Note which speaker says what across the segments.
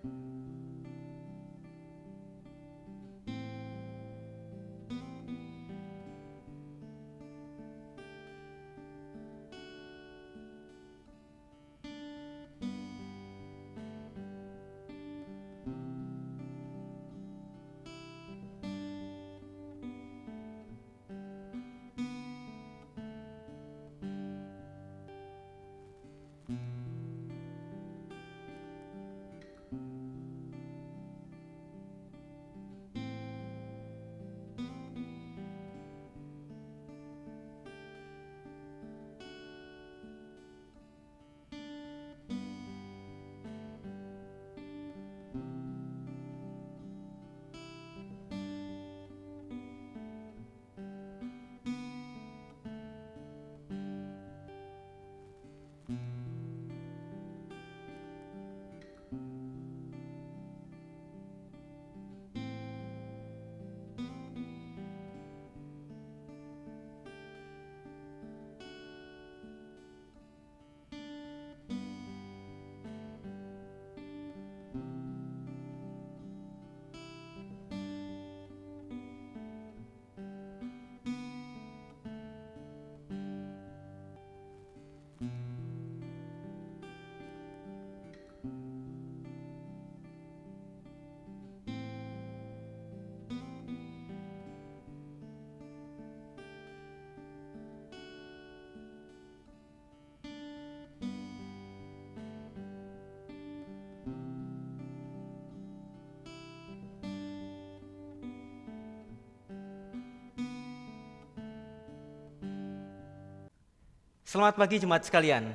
Speaker 1: Selamat pagi jemaat sekalian,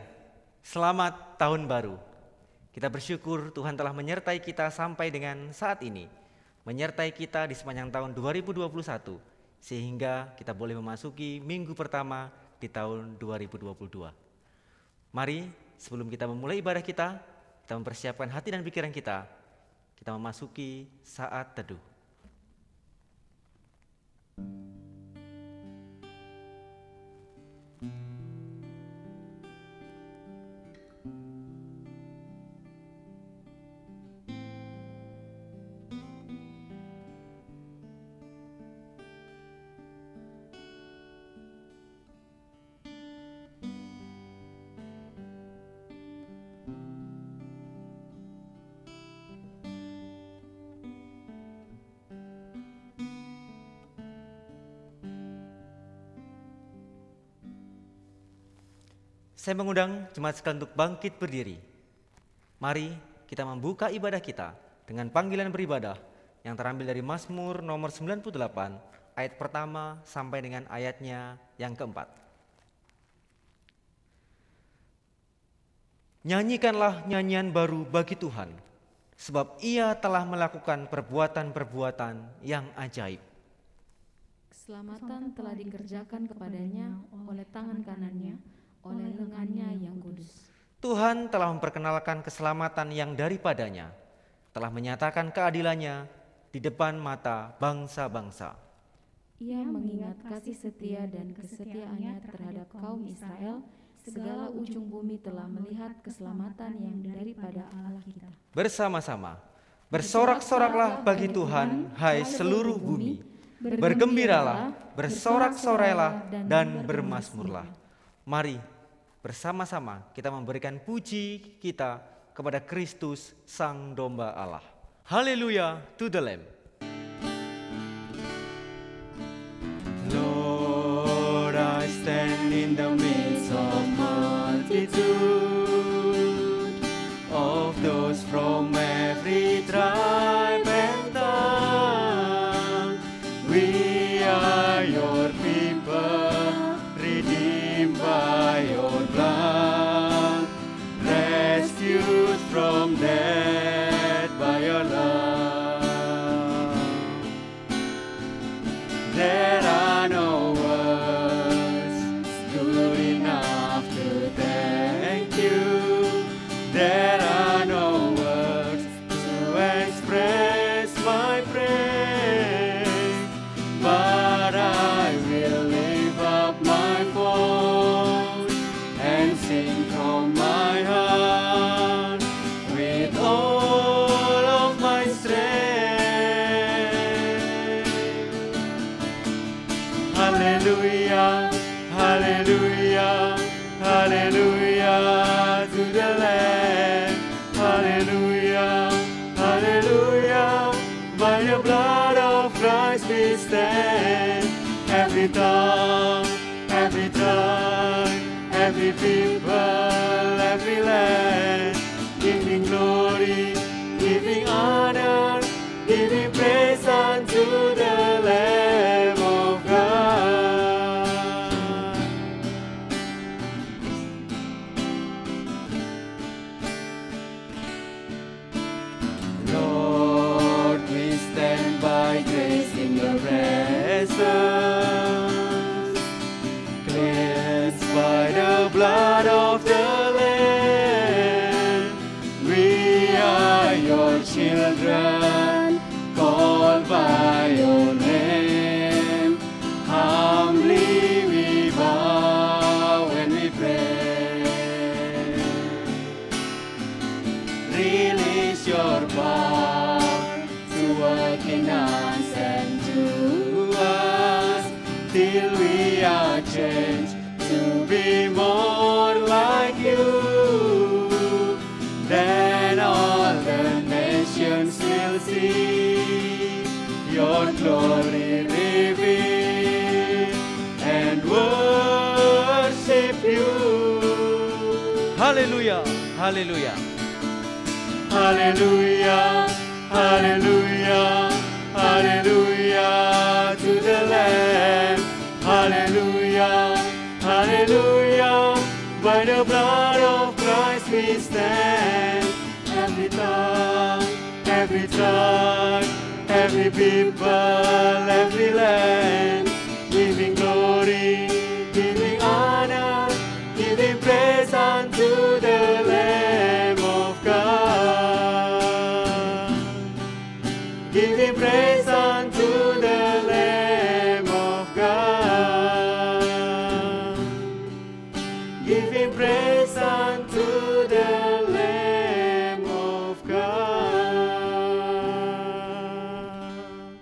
Speaker 1: selamat tahun baru. Kita bersyukur Tuhan telah menyertai kita sampai dengan saat ini, menyertai kita di sepanjang tahun 2021, sehingga kita boleh memasuki minggu pertama di tahun 2022. Mari sebelum kita memulai ibadah kita mempersiapkan hati dan pikiran kita memasuki saat teduh. Saya mengundang jemaat sekalian untuk bangkit berdiri. Mari kita membuka ibadah kita dengan panggilan beribadah yang terambil dari Mazmur nomor 98 ayat pertama sampai dengan ayatnya yang keempat. Nyanyikanlah nyanyian baru bagi Tuhan, sebab Ia telah melakukan perbuatan-perbuatan yang ajaib.
Speaker 2: Keselamatan telah dikerjakan kepadanya oleh tangan kanannya, oleh lengannya yang kudus.
Speaker 1: Tuhan telah memperkenalkan keselamatan yang daripadanya, telah menyatakan keadilannya di depan mata bangsa-bangsa.
Speaker 2: Ia mengingat kasih setia dan kesetiaannya terhadap kaum Israel. Segala ujung bumi telah melihat keselamatan yang daripada Allah kita.
Speaker 1: Bersama-sama, bersorak-soraklah bagi Tuhan, hai seluruh bumi. Bergembiralah, bersorak-sorailah, dan bermazmurlah. Mari bersama-sama kita memberikan puji kita kepada Kristus Sang Domba Allah. Haleluya to the Lamb. Lord, I stand in the midst of multitude of those from every tribe and tongue. We are your people, redeemed by your blood, rescued from death by your love. There are no words good enough to thank you. There are no words to express
Speaker 3: Hallelujah, hallelujah, hallelujah to the Lamb. Hallelujah, hallelujah, by the blood of Christ we stand. Every tongue, every people, every land, giving glory, giving honor, giving praise unto the Lamb of God. Lord, we stand by grace in your presence, cleansed by the blood of the Lamb. We are your children, called by your name. Humbly we bow when we pray. Release your power to work in us and to us, till we are changed to be more like you. Then all the nations will see your glory revealed and worship you.
Speaker 1: Haleluya, haleluya.
Speaker 3: Hallelujah, hallelujah, hallelujah to the Lamb. Hallelujah, hallelujah, by the blood of Christ we stand. Every tongue, every people, every land, giving glory, giving honor, giving praise unto the Lamb of God. Giving praise unto the Lamb of God. Giving praise unto the Lamb of God.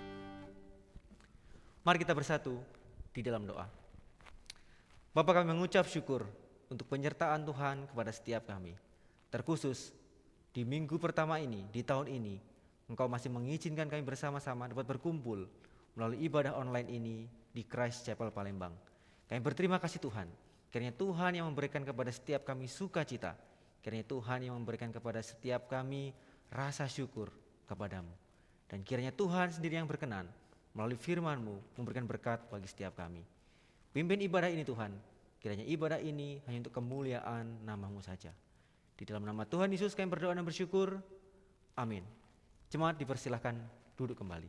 Speaker 1: Mari kita bersatu di dalam doa. Bapa, kami mengucap syukur untuk penyertaan Tuhan kepada setiap kami. Terkhusus di minggu pertama ini, di tahun ini, Engkau masih mengizinkan kami bersama-sama dapat berkumpul melalui ibadah online ini di Christ Chapel Palembang. Kami berterima kasih Tuhan, kiranya Tuhan yang memberikan kepada setiap kami sukacita, kiranya Tuhan yang memberikan kepada setiap kami rasa syukur kepadamu. Dan kiranya Tuhan sendiri yang berkenan melalui firman-Mu memberikan berkat bagi setiap kami. Pimpin ibadah ini Tuhan, kiranya ibadah ini hanya untuk kemuliaan nama-Mu saja. Di dalam nama Tuhan Yesus kami berdoa dan bersyukur. Amin. Jemaat dipersilahkan duduk kembali.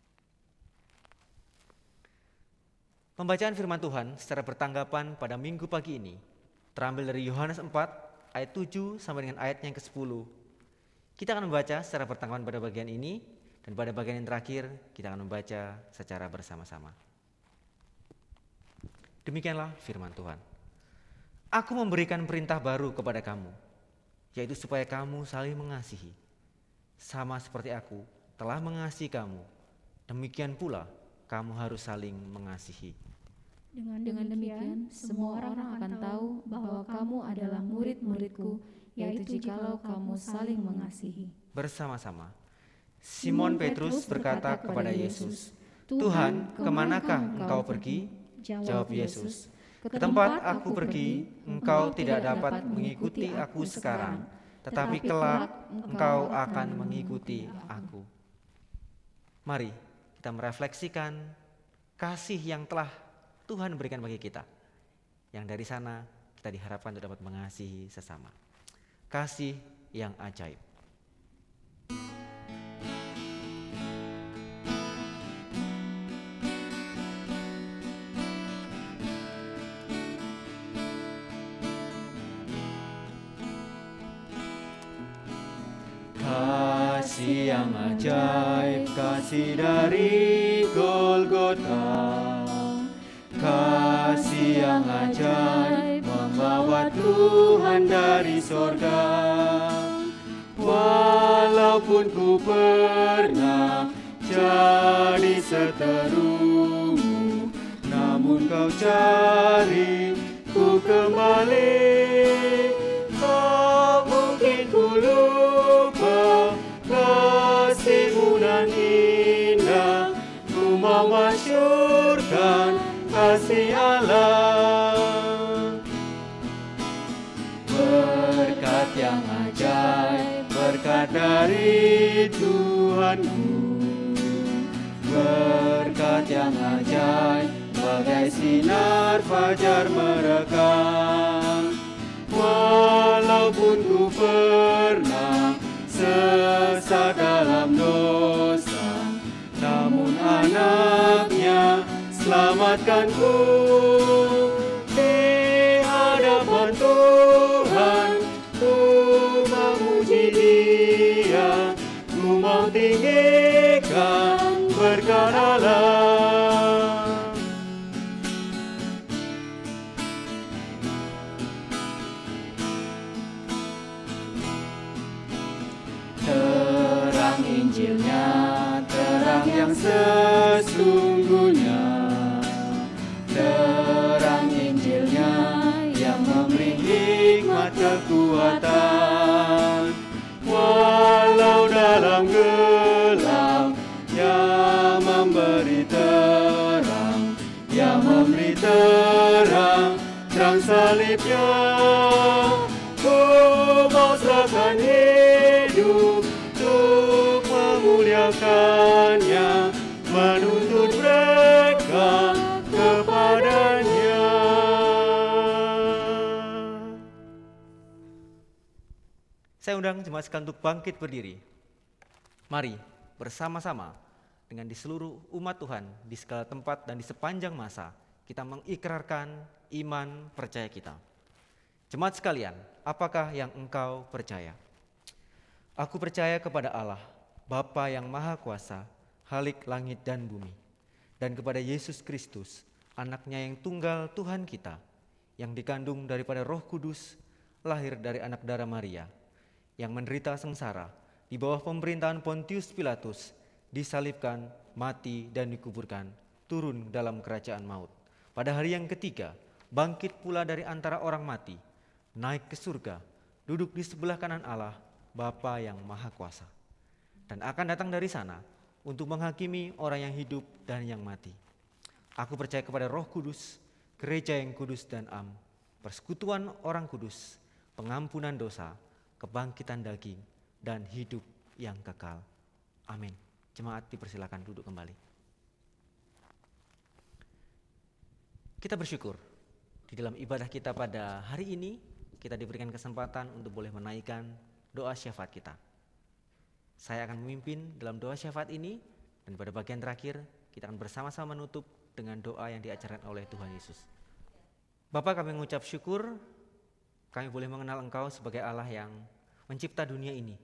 Speaker 1: Pembacaan firman Tuhan secara bertanggapan pada minggu pagi ini terambil dari Yohanes 4 ayat 7 sampai dengan ayat yang ke-10. Kita akan membaca secara bertanggapan pada bagian ini, dan pada bagian yang terakhir kita akan membaca secara bersama-sama. Demikianlah firman Tuhan. Aku memberikan perintah baru kepada kamu, yaitu supaya kamu saling mengasihi. Sama seperti aku telah mengasihi kamu, demikian pula kamu harus saling mengasihi.
Speaker 2: Dengan demikian, semua orang akan tahu bahwa kamu adalah murid-muridku, yaitu jikalau kamu saling mengasihi.
Speaker 1: Bersama-sama, Simon Petrus berkata kepada Yesus, Tuhan, kemanakah engkau pergi? Jawab Yesus, ke tempat aku pergi, engkau tidak dapat mengikuti aku sekarang, tetapi kelak engkau akan mengikuti aku. Mari kita merefleksikan kasih yang telah Tuhan berikan bagi kita. Yang dari sana kita diharapkan untuk dapat mengasihi sesama. Kasih yang ajaib.
Speaker 3: Kasih yang ajaib, kasih dari Golgota. Kasih yang ajaib membawa Tuhan dari sorga. Walaupun ku pernah jadi seterumu, namun namun kau cari ku kembali. Tak mungkin ku lupa kasih-Mu nan indah, ku mau masyurkan kasih Allah. Berkat yang ajaib, berkat dari Tuhanku, berkat yang ajaib, bagai sinar fajar merekam. Walaupun ku pernah sesat dalam dosa, namun Anak-Nya selamatkan ku. Di hadapan Tuhan ku memuji Dia, ku mau tinggikan berkat Allah. Terang Injilnya, terang yang sesungguhnya, terang Injilnya yang memberi hikmat kekuatan. Walau dalam gelap, Dia memberi terang, Dia memberi terang, terang salibnya. Ku mau serahkan hidup untuk memuliakannya, menuntut mereka kepadanya.
Speaker 1: Saya undang jemaat sekalian untuk bangkit berdiri. Mari bersama-sama dengan di seluruh umat Tuhan di segala tempat dan di sepanjang masa kita mengikrarkan iman percaya kita. Jemaat sekalian, apakah yang engkau percaya? Aku percaya kepada Allah, Bapa yang Maha Kuasa, Khalik langit dan bumi, dan kepada Yesus Kristus, Anak-Nya yang tunggal Tuhan kita, yang dikandung daripada Roh Kudus, lahir dari anak darah Maria, yang menderita sengsara di bawah pemerintahan Pontius Pilatus, disalibkan, mati dan dikuburkan, turun dalam kerajaan maut. Pada hari yang ketiga, bangkit pula dari antara orang mati, naik ke surga, duduk di sebelah kanan Allah, Bapa yang Maha Kuasa, dan akan datang dari sana untuk menghakimi orang yang hidup dan yang mati. Aku percaya kepada Roh Kudus, gereja yang kudus dan am, persekutuan orang kudus, pengampunan dosa, kebangkitan daging, dan hidup yang kekal. Amin. Jemaat dipersilakan duduk kembali. Kita bersyukur di dalam ibadah kita pada hari ini kita diberikan kesempatan untuk boleh menaikkan doa syafaat kita. Saya akan memimpin dalam doa syafaat ini, dan pada bagian terakhir kita akan bersama-sama menutup dengan doa yang diajarkan oleh Tuhan Yesus. Bapa, kami mengucap syukur kami boleh mengenal Engkau sebagai Allah yang mencipta dunia ini,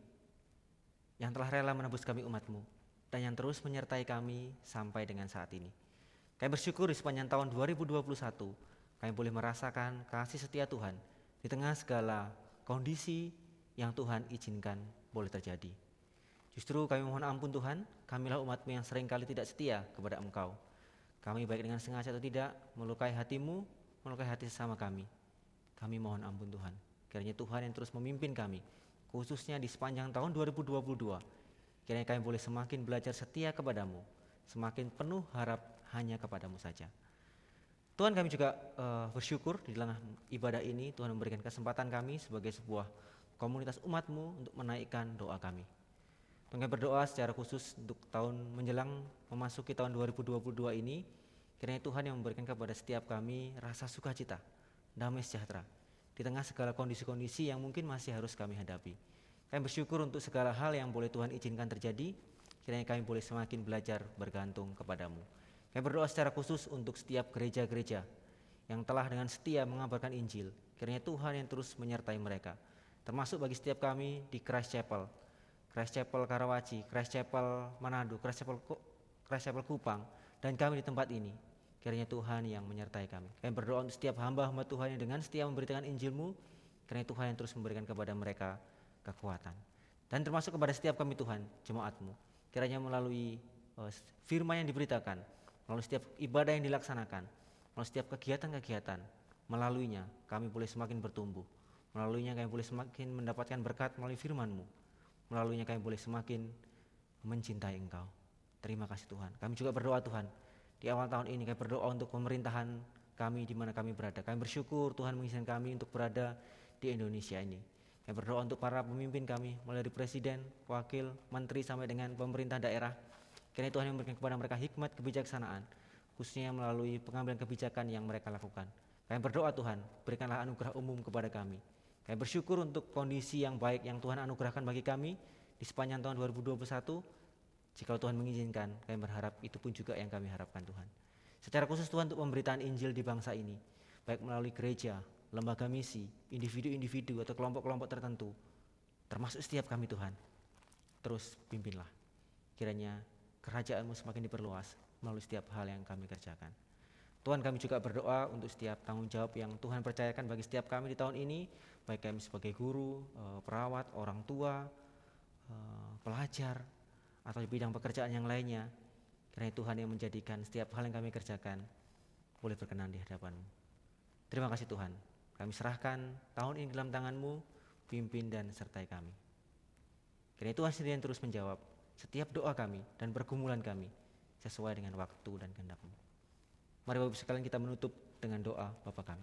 Speaker 1: yang telah rela menebus kami umat-Mu, dan yang terus menyertai kami sampai dengan saat ini. Kami bersyukur di sepanjang tahun 2021 kami boleh merasakan kasih setia Tuhan di tengah segala kondisi yang Tuhan izinkan boleh terjadi. Justru kami mohon ampun Tuhan, kamilah umat-Mu yang seringkali tidak setia kepada Engkau. Kami baik dengan sengaja atau tidak melukai hati-Mu, melukai hati sesama kami. Kami mohon ampun Tuhan. Kiranya Tuhan yang terus memimpin kami, khususnya di sepanjang tahun 2022. Kiranya kami boleh semakin belajar setia kepadamu, semakin penuh harap hanya kepadamu saja. Tuhan, kami juga bersyukur di dalam ibadah ini Tuhan memberikan kesempatan kami sebagai sebuah komunitas umat-Mu untuk menaikkan doa kami. Tuhan, kami berdoa secara khusus untuk tahun menjelang memasuki tahun 2022 ini. Kiranya Tuhan yang memberikan kepada setiap kami rasa sukacita, damai sejahtera di tengah segala kondisi-kondisi yang mungkin masih harus kami hadapi. Kami bersyukur untuk segala hal yang boleh Tuhan izinkan terjadi. Kiranya kami boleh semakin belajar bergantung kepadamu. Kami berdoa secara khusus untuk setiap gereja-gereja yang telah dengan setia mengabarkan Injil. Kiranya Tuhan yang terus menyertai mereka, termasuk bagi setiap kami di Christ Chapel, Christ Chapel Karawaci, Christ Chapel Manado, Christ Chapel Kupang, dan kami di tempat ini. Kiranya Tuhan yang menyertai kami. Kami berdoa untuk setiap hamba-hamba Tuhan yang dengan setia memberitakan Injil-Mu. Kiranya Tuhan yang terus memberikan kepada mereka kekuatan. Dan termasuk kepada setiap kami Tuhan, jemaat-Mu. Kiranya melalui firman yang diberitakan, melalui setiap ibadah yang dilaksanakan, melalui setiap kegiatan-kegiatan, melaluinya kami boleh semakin bertumbuh, melaluinya kami boleh semakin mendapatkan berkat melalui firman-Mu, melaluinya kami boleh semakin mencintai Engkau. Terima kasih Tuhan. Kami juga berdoa Tuhan, di awal tahun ini kami berdoa untuk pemerintahan kami di mana kami berada. Kami bersyukur Tuhan mengizinkan kami untuk berada di Indonesia ini. Kami berdoa untuk para pemimpin kami, mulai dari presiden, wakil, menteri sampai dengan pemerintah daerah. Kiranya Tuhan yang memberikan kepada mereka hikmat kebijaksanaan, khususnya melalui pengambilan kebijakan yang mereka lakukan. Kami berdoa Tuhan, berikanlah anugerah umum kepada kami. Kami bersyukur untuk kondisi yang baik yang Tuhan anugerahkan bagi kami di sepanjang tahun 2021. Jika Tuhan mengizinkan, kami berharap itu pun juga yang kami harapkan Tuhan. Secara khusus Tuhan untuk pemberitaan Injil di bangsa ini, baik melalui gereja, lembaga misi, individu-individu atau kelompok-kelompok tertentu, termasuk setiap kami Tuhan. Terus pimpinlah, kiranya kerajaan-Mu semakin diperluas melalui setiap hal yang kami kerjakan. Tuhan, kami juga berdoa untuk setiap tanggung jawab yang Tuhan percayakan bagi setiap kami di tahun ini, baik kami sebagai guru, perawat, orang tua, pelajar, atau di bidang pekerjaan yang lainnya. Kiranya Tuhan yang menjadikan setiap hal yang kami kerjakan boleh berkenan di hadapan-Mu. Terima kasih Tuhan, kami serahkan tahun ini dalam tangan-Mu, pimpin dan sertai kami. Kiranya Tuhan sendiri yang terus menjawab setiap doa kami dan pergumulan kami sesuai dengan waktu dan kehendak-Mu. Mari Bapak Ibu sekalian kita menutup dengan doa Bapa kami.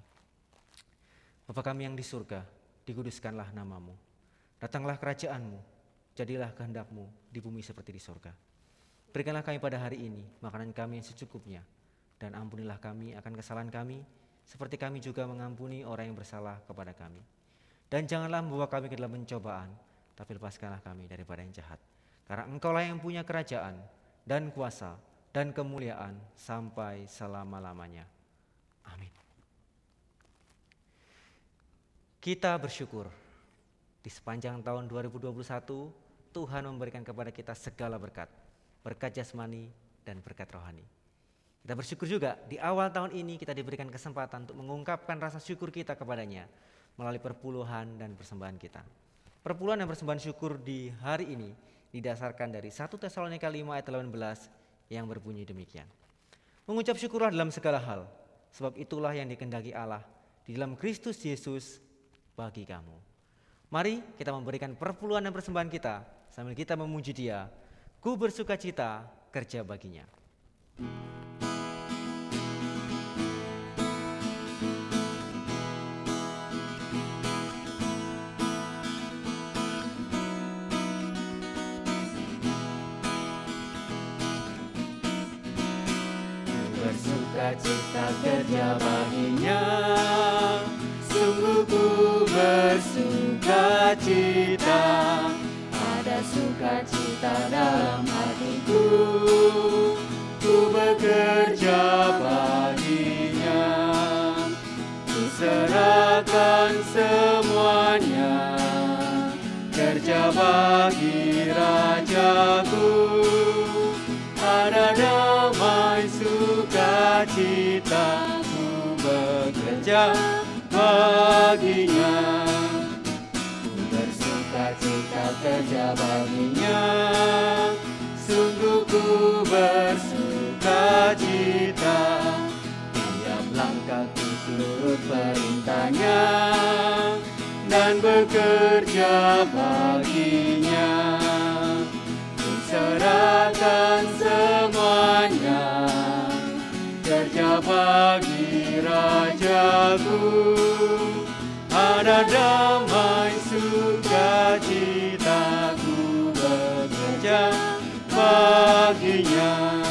Speaker 1: Bapa kami yang di surga, dikuduskanlah nama-Mu. Datanglah kerajaan-Mu, jadilah kehendak-Mu di bumi seperti di surga. Berikanlah kami pada hari ini makanan kami yang secukupnya, dan ampunilah kami akan kesalahan kami, seperti kami juga mengampuni orang yang bersalah kepada kami. Dan janganlah membawa kami ke dalam pencobaan, tapi lepaskanlah kami daripada yang jahat. Karena Engkaulah yang punya kerajaan dan kuasa dan kemuliaan sampai selama-lamanya. Amin. Kita bersyukur di sepanjang tahun 2021 Tuhan memberikan kepada kita segala berkat, berkat jasmani dan berkat rohani. Kita bersyukur juga di awal tahun ini kita diberikan kesempatan untuk mengungkapkan rasa syukur kita kepadanya melalui perpuluhan dan persembahan kita. Perpuluhan dan persembahan syukur di hari ini didasarkan dari 1 Tesalonika 5 ayat 18 yang berbunyi demikian. Mengucap syukurlah dalam segala hal, sebab itulah yang dikehendaki Allah di dalam Kristus Yesus bagi kamu. Mari kita memberikan perpuluhan dan persembahan kita sambil kita memuji Dia. Ku bersukacita kerja baginya.
Speaker 3: Bersukacita kerja baginya, sungguh ku bersukacita. Ada sukacita dalam hatiku, ku bekerja baginya. Ku serahkan semuanya, kerja bagi Rajaku. Ada damai sukacita, ku bekerja baginya. Ku bersukacita kerja baginya, sungguh ku bersukacita. Tiap langkah ku turut perintahnya dan bekerja baginya. Serahkan semuanya, kerja bagi Rajaku. Ada damai sukacita, ku bekerja baginya.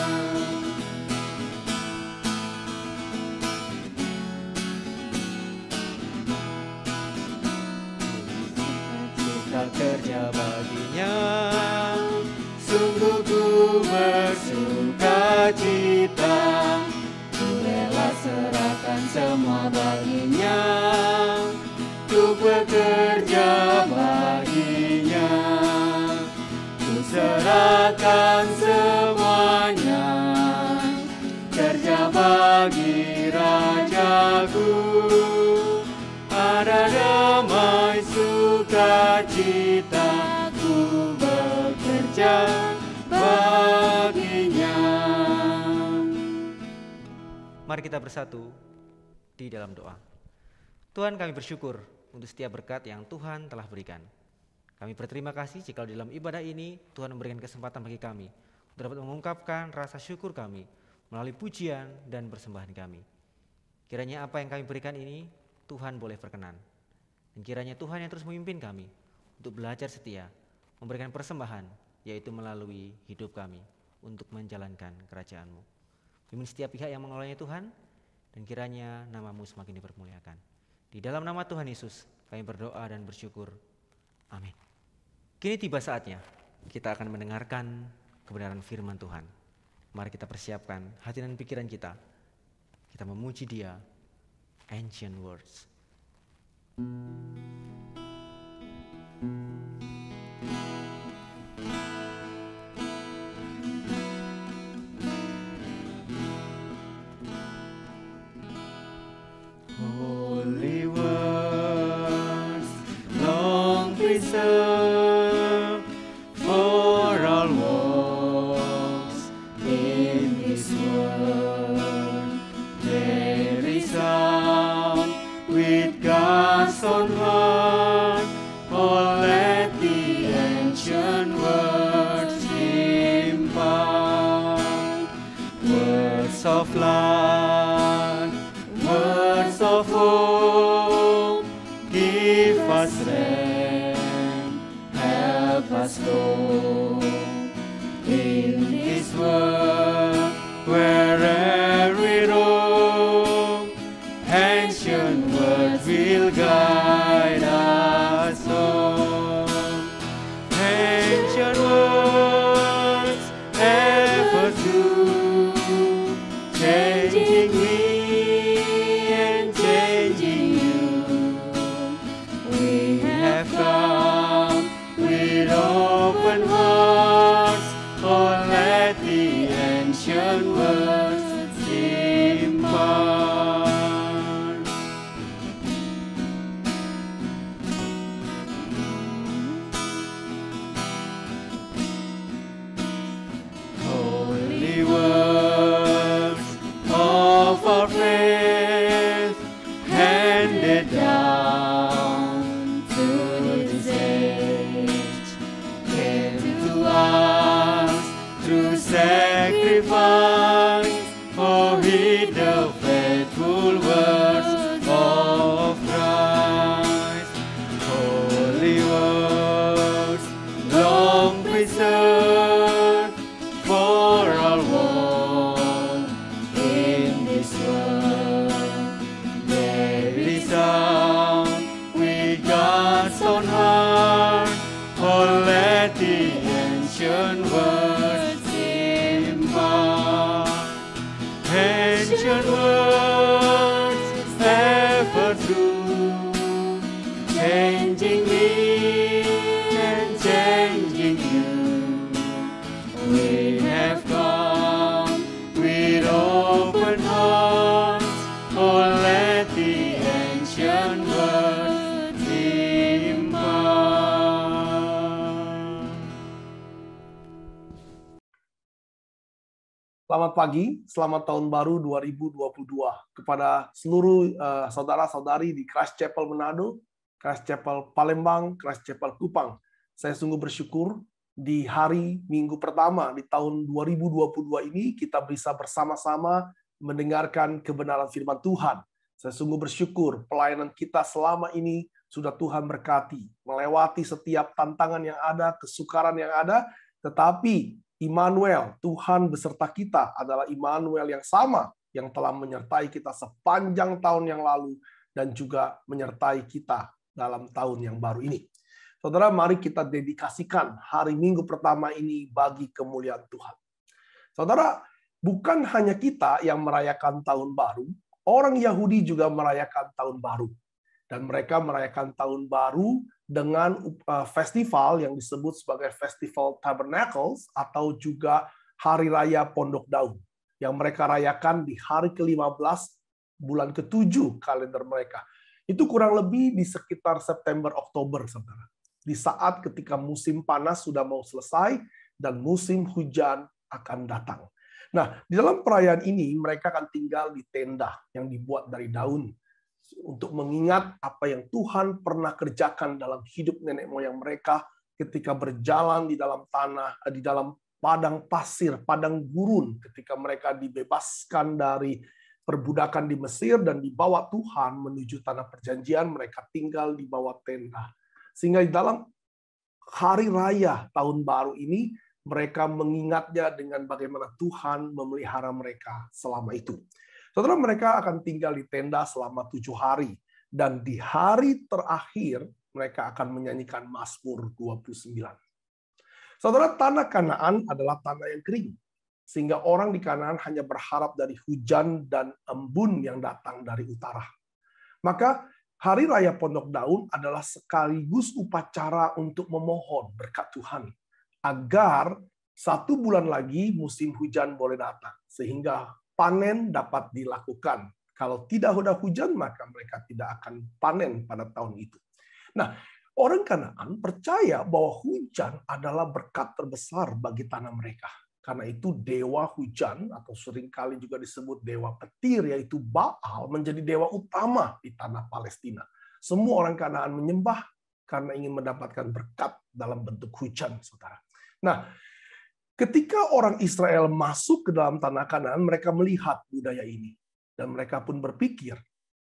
Speaker 3: Kita kerja baginya, sungguh ku bersukacita. Ku rela serahkan semua baginya, ku bekerja baginya. Ku serahkan semuanya, kerja bagi Rajaku. Ada damai sukacita, ku bekerja baginya.
Speaker 1: Mari kita bersatu di dalam doa. Tuhan, kami bersyukur untuk setiap berkat yang Tuhan telah berikan. Kami berterima kasih jika di dalam ibadah ini Tuhan memberikan kesempatan bagi kami untuk dapat mengungkapkan rasa syukur kami melalui pujian dan persembahan kami. Kiranya apa yang kami berikan ini Tuhan boleh berkenan. Dan kiranya Tuhan yang terus memimpin kami untuk belajar setia, memberikan persembahan, yaitu melalui hidup kami untuk menjalankan kerajaan-Mu. Bimbing setiap pihak yang mengelolanya Tuhan, dan kiranya nama-Mu semakin dipermuliakan. Di dalam nama Tuhan Yesus kami berdoa dan bersyukur. Amin. Kini tiba saatnya kita akan mendengarkan kebenaran firman Tuhan. Mari kita persiapkan hati dan pikiran kita. Kita memuji Dia, Ancient Words.
Speaker 3: Holy words, long preserved for all walks in this world. They resound with God's own heart. Oh, let the ancient words impart words of life, words of hope. Give us strength, help us go in this world wherever we roam. Ancient words will guide us home. Ancient words ever true, changing me and changing you. We have come with open hearts. Oh, let the ancient words impart. Holy words of our faith, handed down through this age, came to us through sacrifice. Oh, heed the faithful words of Christ. Holy words, long preserved for all walk in this world. They resound with God's own heart. Oh, let the ancient words impart. Ancient words ever true, changing me and changing you. We have come with open hearts. Oh, let the ancient words impart.
Speaker 4: Selamat pagi, selamat tahun baru 2022 kepada seluruh saudara-saudari di Christ Chapel Manado, Christ Chapel Palembang, Christ Chapel Kupang. Saya sungguh bersyukur di hari Minggu pertama di tahun 2022 ini kita bisa bersama-sama mendengarkan kebenaran firman Tuhan. Saya sungguh bersyukur pelayanan kita selama ini sudah Tuhan berkati, melewati setiap tantangan yang ada, kesukaran yang ada, tetapi Immanuel, Tuhan beserta kita adalah Immanuel yang sama yang telah menyertai kita sepanjang tahun yang lalu dan juga menyertai kita dalam tahun yang baru ini. Saudara, mari kita dedikasikan hari Minggu pertama ini bagi kemuliaan Tuhan. Saudara, bukan hanya kita yang merayakan tahun baru, orang Yahudi juga merayakan tahun baru. Dan mereka merayakan tahun baru dengan festival yang disebut sebagai Festival Tabernacles atau juga Hari Raya Pondok Daun yang mereka rayakan di hari ke-15 bulan ke-7 kalender mereka. Itu kurang lebih di sekitar September-Oktober, saudara. Di saat ketika musim panas sudah mau selesai dan musim hujan akan datang. Nah, di dalam perayaan ini mereka akan tinggal di tenda yang dibuat dari daun untuk mengingat apa yang Tuhan pernah kerjakan dalam hidup nenek moyang mereka ketika berjalan di dalam tanah, di dalam padang pasir, padang gurun, ketika mereka dibebaskan dari perbudakan di Mesir dan dibawa Tuhan menuju tanah perjanjian, mereka tinggal di bawah tenda. Sehingga di dalam hari raya tahun baru ini, mereka mengingatnya dengan bagaimana Tuhan memelihara mereka selama itu. Saudara, mereka akan tinggal di tenda selama 7 hari. Dan di hari terakhir, mereka akan menyanyikan Mazmur 29. Saudara, tanah Kanaan adalah tanah yang kering. Sehingga orang di Kanaan hanya berharap dari hujan dan embun yang datang dari utara. Maka Hari Raya Pondok Daun adalah sekaligus upacara untuk memohon berkat Tuhan. Agar 1 bulan lagi musim hujan boleh datang. Sehingga panen dapat dilakukan. Kalau tidak ada hujan, maka mereka tidak akan panen pada tahun itu. Nah, orang Kanaan percaya bahwa hujan adalah berkat terbesar bagi tanah mereka. Karena itu dewa hujan, atau seringkali juga disebut dewa petir, yaitu Baal, menjadi dewa utama di tanah Palestina. Semua orang Kanaan menyembah karena ingin mendapatkan berkat dalam bentuk hujan, saudara. Nah, ketika orang Israel masuk ke dalam tanah Kanaan, mereka melihat budaya ini. Dan mereka pun berpikir,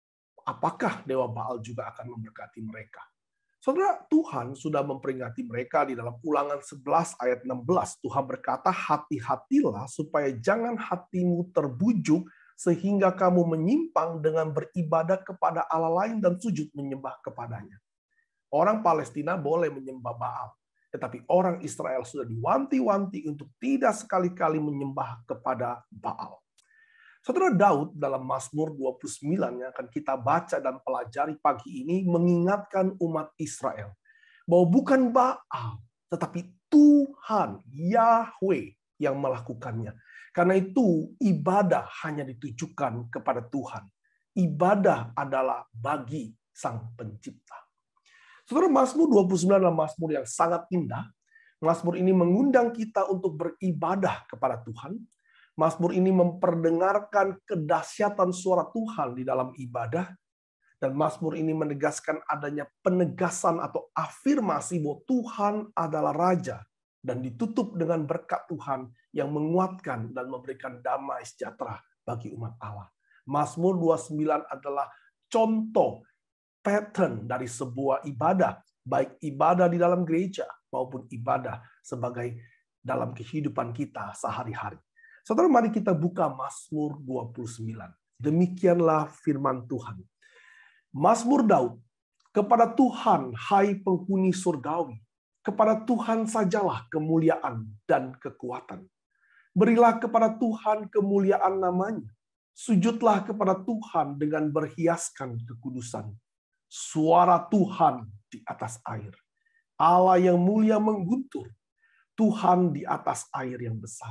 Speaker 4: apakah Dewa Baal juga akan memberkati mereka? Saudara, Tuhan sudah memperingati mereka di dalam Ulangan 11 ayat 16. Tuhan berkata, hati-hatilah supaya jangan hatimu terbujuk sehingga kamu menyimpang dengan beribadah kepada Allah lain dan sujud menyembah kepadanya. Orang Palestina boleh menyembah Baal. Tetapi orang Israel sudah diwanti-wanti untuk tidak sekali-kali menyembah kepada Baal. Saudara, Daud dalam Mazmur 29 yang akan kita baca dan pelajari pagi ini mengingatkan umat Israel bahwa bukan Baal, tetapi Tuhan, Yahweh yang melakukannya. Karena itu ibadah hanya ditujukan kepada Tuhan. Ibadah adalah bagi Sang Pencipta. Saudara, Mazmur 29 adalah Mazmur yang sangat indah. Mazmur ini mengundang kita untuk beribadah kepada Tuhan. Mazmur ini memperdengarkan kedahsyatan suara Tuhan di dalam ibadah. Dan Mazmur ini menegaskan adanya penegasan atau afirmasi bahwa Tuhan adalah Raja. Dan ditutup dengan berkat Tuhan yang menguatkan dan memberikan damai sejahtera bagi umat Allah. Mazmur 29 adalah contoh pattern dari sebuah ibadah. Baik ibadah di dalam gereja maupun ibadah sebagai dalam kehidupan kita sehari-hari. Saudara, mari kita buka Mazmur 29. Demikianlah firman Tuhan. Mazmur Daud, kepada Tuhan, hai penghuni surgawi, kepada Tuhan sajalah kemuliaan dan kekuatan. Berilah kepada Tuhan kemuliaan namanya. Sujudlah kepada Tuhan dengan berhiaskan kekudusan. Suara Tuhan di atas air. Allah yang mulia mengguntur. Tuhan di atas air yang besar.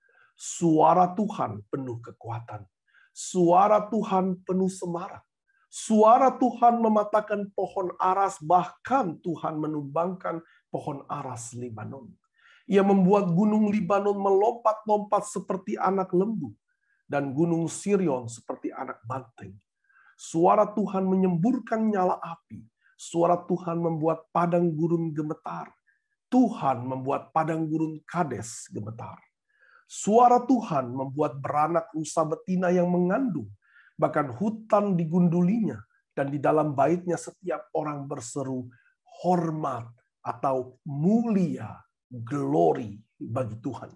Speaker 4: Suara Tuhan penuh kekuatan. Suara Tuhan penuh semarak. Suara Tuhan mematahkan pohon aras, bahkan Tuhan menumbangkan pohon aras Libanon. Ia membuat gunung Libanon melompat-lompat seperti anak lembu, dan gunung Sirion seperti anak banteng. Suara Tuhan menyemburkan nyala api. Suara Tuhan membuat padang gurun gemetar. Tuhan membuat padang gurun Kades gemetar. Suara Tuhan membuat beranak rusa betina yang mengandung. Bahkan hutan digundulinya. Dan di dalam baitnya setiap orang berseru hormat atau mulia, glory bagi Tuhan.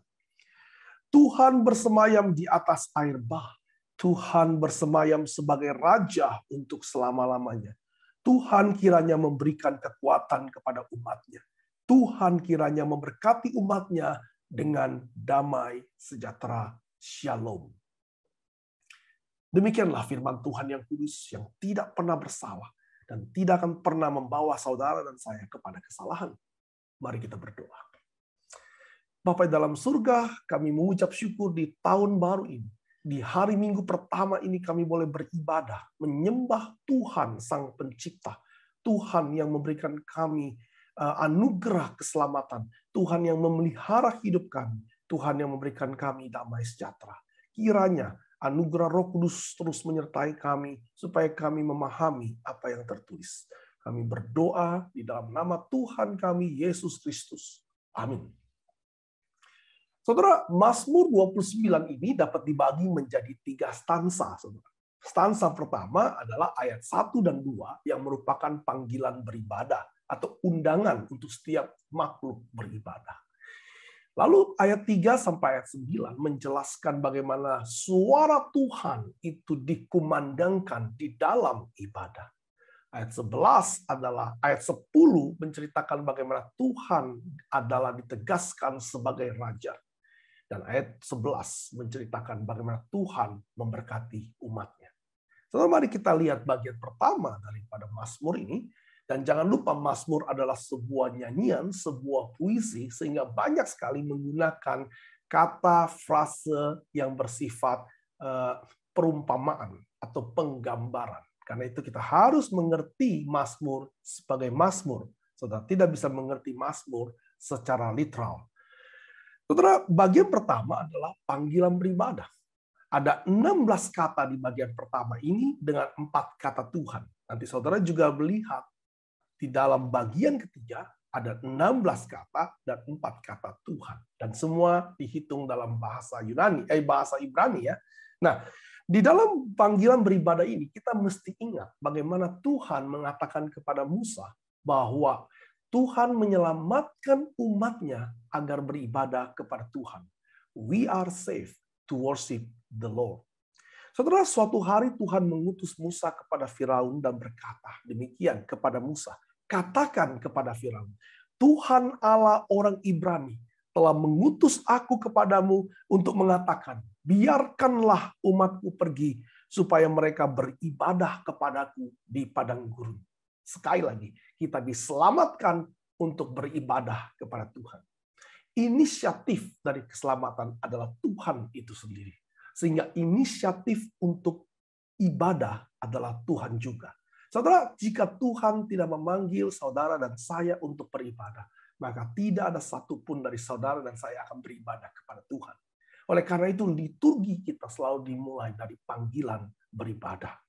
Speaker 4: Tuhan bersemayam di atas air bah. Tuhan bersemayam sebagai Raja untuk selama-lamanya. Tuhan kiranya memberikan kekuatan kepada umatnya. Tuhan kiranya memberkati umatnya dengan damai sejahtera shalom. Demikianlah firman Tuhan yang kudus, yang tidak pernah bersalah dan tidak akan pernah membawa saudara dan saya kepada kesalahan. Mari kita berdoa. Bapa dalam surga, kami mengucap syukur di tahun baru ini. Di hari Minggu pertama ini kami boleh beribadah, menyembah Tuhan Sang Pencipta. Tuhan yang memberikan kami anugerah keselamatan. Tuhan yang memelihara hidup kami. Tuhan yang memberikan kami damai sejahtera. Kiranya anugerah Roh Kudus terus menyertai kami supaya kami memahami apa yang tertulis. Kami berdoa di dalam nama Tuhan kami Yesus Kristus. Amin. Saudara, Mazmur 29 ini dapat dibagi menjadi 3 stansa. Saudara. Stansa pertama adalah ayat 1 dan 2 yang merupakan panggilan beribadah atau undangan untuk setiap makhluk beribadah. Lalu ayat 3 sampai ayat 9 menjelaskan bagaimana suara Tuhan itu dikumandangkan di dalam ibadah. Ayat 11 adalah ayat 10 menceritakan bagaimana Tuhan adalah ditegaskan sebagai raja. Dan ayat 11 menceritakan bagaimana Tuhan memberkati umatnya. Saudara, mari kita lihat bagian pertama daripada Mazmur ini. Dan jangan lupa Mazmur adalah sebuah nyanyian, sebuah puisi, sehingga banyak sekali menggunakan kata frase yang bersifat perumpamaan atau penggambaran. Karena itu kita harus mengerti Mazmur sebagai Mazmur. Saudara tidak bisa mengerti Mazmur secara literal. Saudara, bagian pertama adalah panggilan beribadah. Ada 16 kata di bagian pertama ini dengan 4 kata Tuhan. Nanti saudara juga melihat di dalam bagian ketiga ada 16 kata dan 4 kata Tuhan. Dan semua dihitung dalam bahasa bahasa Ibrani ya. Nah, di dalam panggilan beribadah ini kita mesti ingat bagaimana Tuhan mengatakan kepada Musa bahwa Tuhan menyelamatkan umatnya agar beribadah kepada Tuhan. We are saved to worship the Lord. Saudara, suatu hari Tuhan mengutus Musa kepada Firaun dan berkata demikian kepada Musa. Katakan kepada Firaun, Tuhan Allah orang Ibrani telah mengutus aku kepadamu untuk mengatakan, biarkanlah umatku pergi supaya mereka beribadah kepadaku di padang gurun. Sekali lagi, kita diselamatkan untuk beribadah kepada Tuhan. Inisiatif dari keselamatan adalah Tuhan itu sendiri. Sehingga inisiatif untuk ibadah adalah Tuhan juga. Saudara, jika Tuhan tidak memanggil saudara dan saya untuk beribadah, maka tidak ada satupun dari saudara dan saya akan beribadah kepada Tuhan. Oleh karena itu, liturgi kita selalu dimulai dari panggilan beribadah.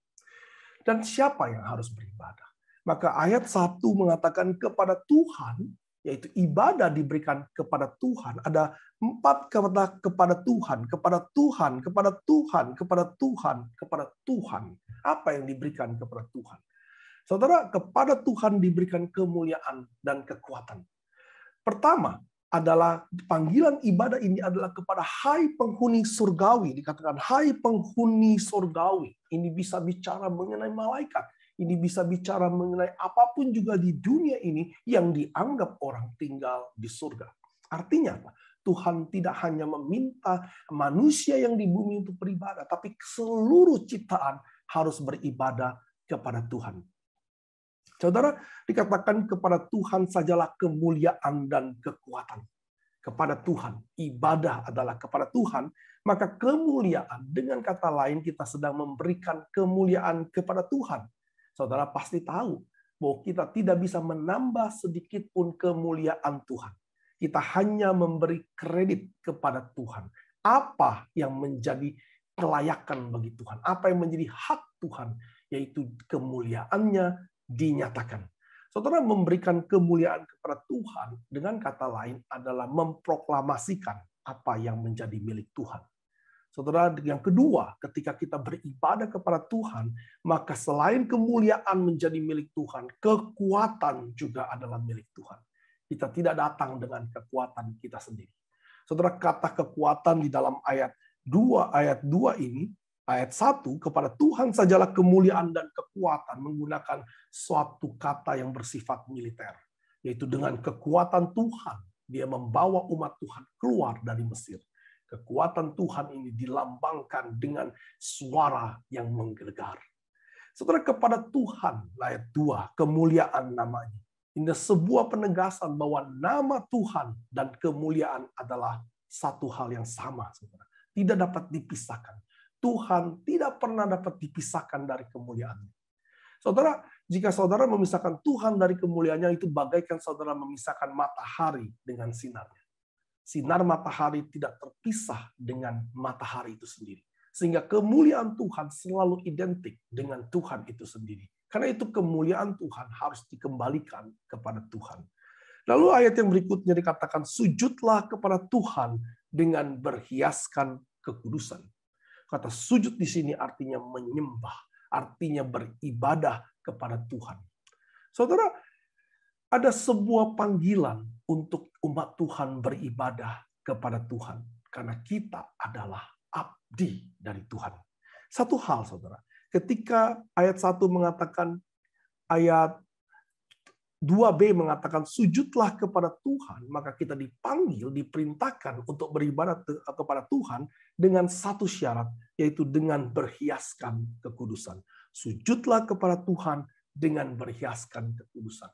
Speaker 4: Dan siapa yang harus beribadah? Maka ayat 1 mengatakan kepada Tuhan, yaitu ibadah diberikan kepada Tuhan. Ada 4 kata kepada Tuhan, kepada Tuhan, kepada Tuhan, kepada Tuhan, kepada Tuhan. Apa yang diberikan kepada Tuhan? Saudara, kepada Tuhan diberikan kemuliaan dan kekuatan. Pertama adalah panggilan ibadah ini adalah kepada hai penghuni surgawi. Dikatakan hai penghuni surgawi. Ini bisa bicara mengenai malaikat. Ini bisa bicara mengenai apapun juga di dunia ini yang dianggap orang tinggal di surga. Artinya apa? Tuhan tidak hanya meminta manusia yang di bumi untuk beribadah, tapi seluruh ciptaan harus beribadah kepada Tuhan. Saudara, dikatakan kepada Tuhan sajalah kemuliaan dan kekuatan. Kepada Tuhan, ibadah adalah kepada Tuhan, maka kemuliaan, dengan kata lain kita sedang memberikan kemuliaan kepada Tuhan. Saudara pasti tahu bahwa kita tidak bisa menambah sedikit pun kemuliaan Tuhan. Kita hanya memberi kredit kepada Tuhan. Apa yang menjadi kelayakan bagi Tuhan, apa yang menjadi hak Tuhan, yaitu kemuliaannya dinyatakan. Saudara, memberikan kemuliaan kepada Tuhan dengan kata lain adalah memproklamasikan apa yang menjadi milik Tuhan. Saudara, yang kedua, ketika kita beribadah kepada Tuhan, maka selain kemuliaan menjadi milik Tuhan, kekuatan juga adalah milik Tuhan. Kita tidak datang dengan kekuatan kita sendiri. Saudara, kata kekuatan di dalam ayat 2 ini, ayat 1, kepada Tuhan sajalah kemuliaan dan kekuatan menggunakan suatu kata yang bersifat militer. Yaitu dengan kekuatan Tuhan, dia membawa umat Tuhan keluar dari Mesir. Kekuatan Tuhan ini dilambangkan dengan suara yang menggelegar. Saudara, kepada Tuhan, ayat 2, kemuliaan namanya. Ini sebuah penegasan bahwa nama Tuhan dan kemuliaan adalah satu hal yang sama. Saudara. Tidak dapat dipisahkan. Tuhan tidak pernah dapat dipisahkan dari kemuliaannya. Saudara, jika saudara memisahkan Tuhan dari kemuliaannya, itu bagaikan saudara memisahkan matahari dengan sinarnya. sinar matahari tidak terpisah dengan matahari itu sendiri. Sehingga kemuliaan Tuhan selalu identik dengan Tuhan itu sendiri. Karena itu kemuliaan Tuhan harus dikembalikan kepada Tuhan. Lalu ayat yang berikutnya dikatakan, sujudlah kepada Tuhan dengan berhiaskan kekudusan. Kata sujud di sini artinya menyembah, artinya beribadah kepada Tuhan. Saudara, ada sebuah panggilan untuk umat Tuhan beribadah kepada Tuhan. Karena kita adalah abdi dari Tuhan. Satu hal, saudara. Ketika ayat 1 mengatakan, ayat 2b mengatakan, sujudlah kepada Tuhan, maka kita dipanggil, diperintahkan untuk beribadah kepada Tuhan dengan satu syarat, yaitu dengan berhiaskan kekudusan. Sujudlah kepada Tuhan dengan berhiaskan kekudusan.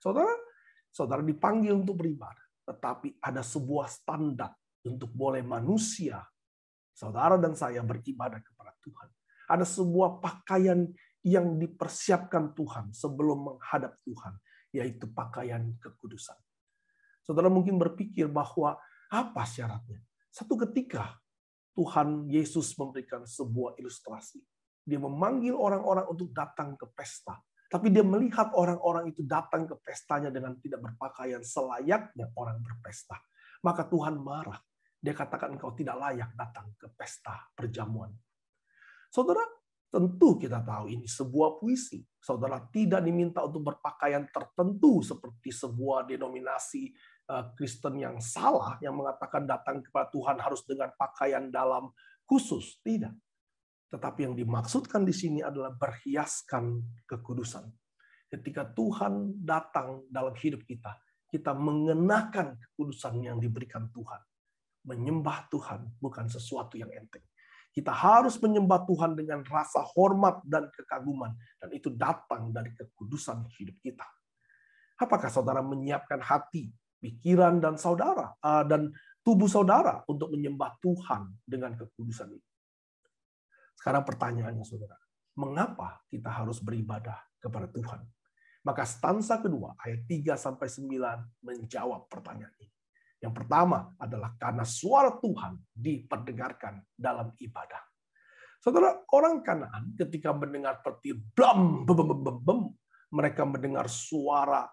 Speaker 4: Saudara dipanggil untuk beribadah, tetapi ada sebuah standar untuk boleh manusia, saudara dan saya beribadah kepada Tuhan. Ada sebuah pakaian yang dipersiapkan Tuhan sebelum menghadap Tuhan, yaitu pakaian kekudusan. Saudara mungkin berpikir bahwa apa syaratnya? Satu ketika Tuhan Yesus memberikan sebuah ilustrasi. Dia memanggil orang-orang untuk datang ke pesta. Tapi dia melihat orang-orang itu datang ke pestanya dengan tidak berpakaian selayaknya orang berpesta. Maka Tuhan marah. Dia katakan engkau tidak layak datang ke pesta perjamuan. Saudara, tentu kita tahu ini sebuah puisi. Saudara tidak diminta untuk berpakaian tertentu seperti sebuah denominasi Kristen yang salah yang mengatakan datang kepada Tuhan harus dengan pakaian dalam khusus. Tidak. Tetapi yang dimaksudkan di sini adalah berhiaskan kekudusan. Ketika Tuhan datang dalam hidup kita, kita mengenakan kekudusan yang diberikan Tuhan. Menyembah Tuhan bukan sesuatu yang enteng. Kita harus menyembah Tuhan dengan rasa hormat dan kekaguman. Dan itu datang dari kekudusan hidup kita. Apakah saudara menyiapkan hati, pikiran, dan saudara dan tubuh saudara untuk menyembah Tuhan dengan kekudusan itu? Sekarang pertanyaannya, saudara, mengapa kita harus beribadah kepada Tuhan? Maka stansa kedua, ayat 3-9 menjawab pertanyaan ini. Yang pertama adalah karena suara Tuhan diperdengarkan dalam ibadah. Saudara, orang Kanaan ketika mendengar petir, blam, bem, bem, bem, mereka mendengar suara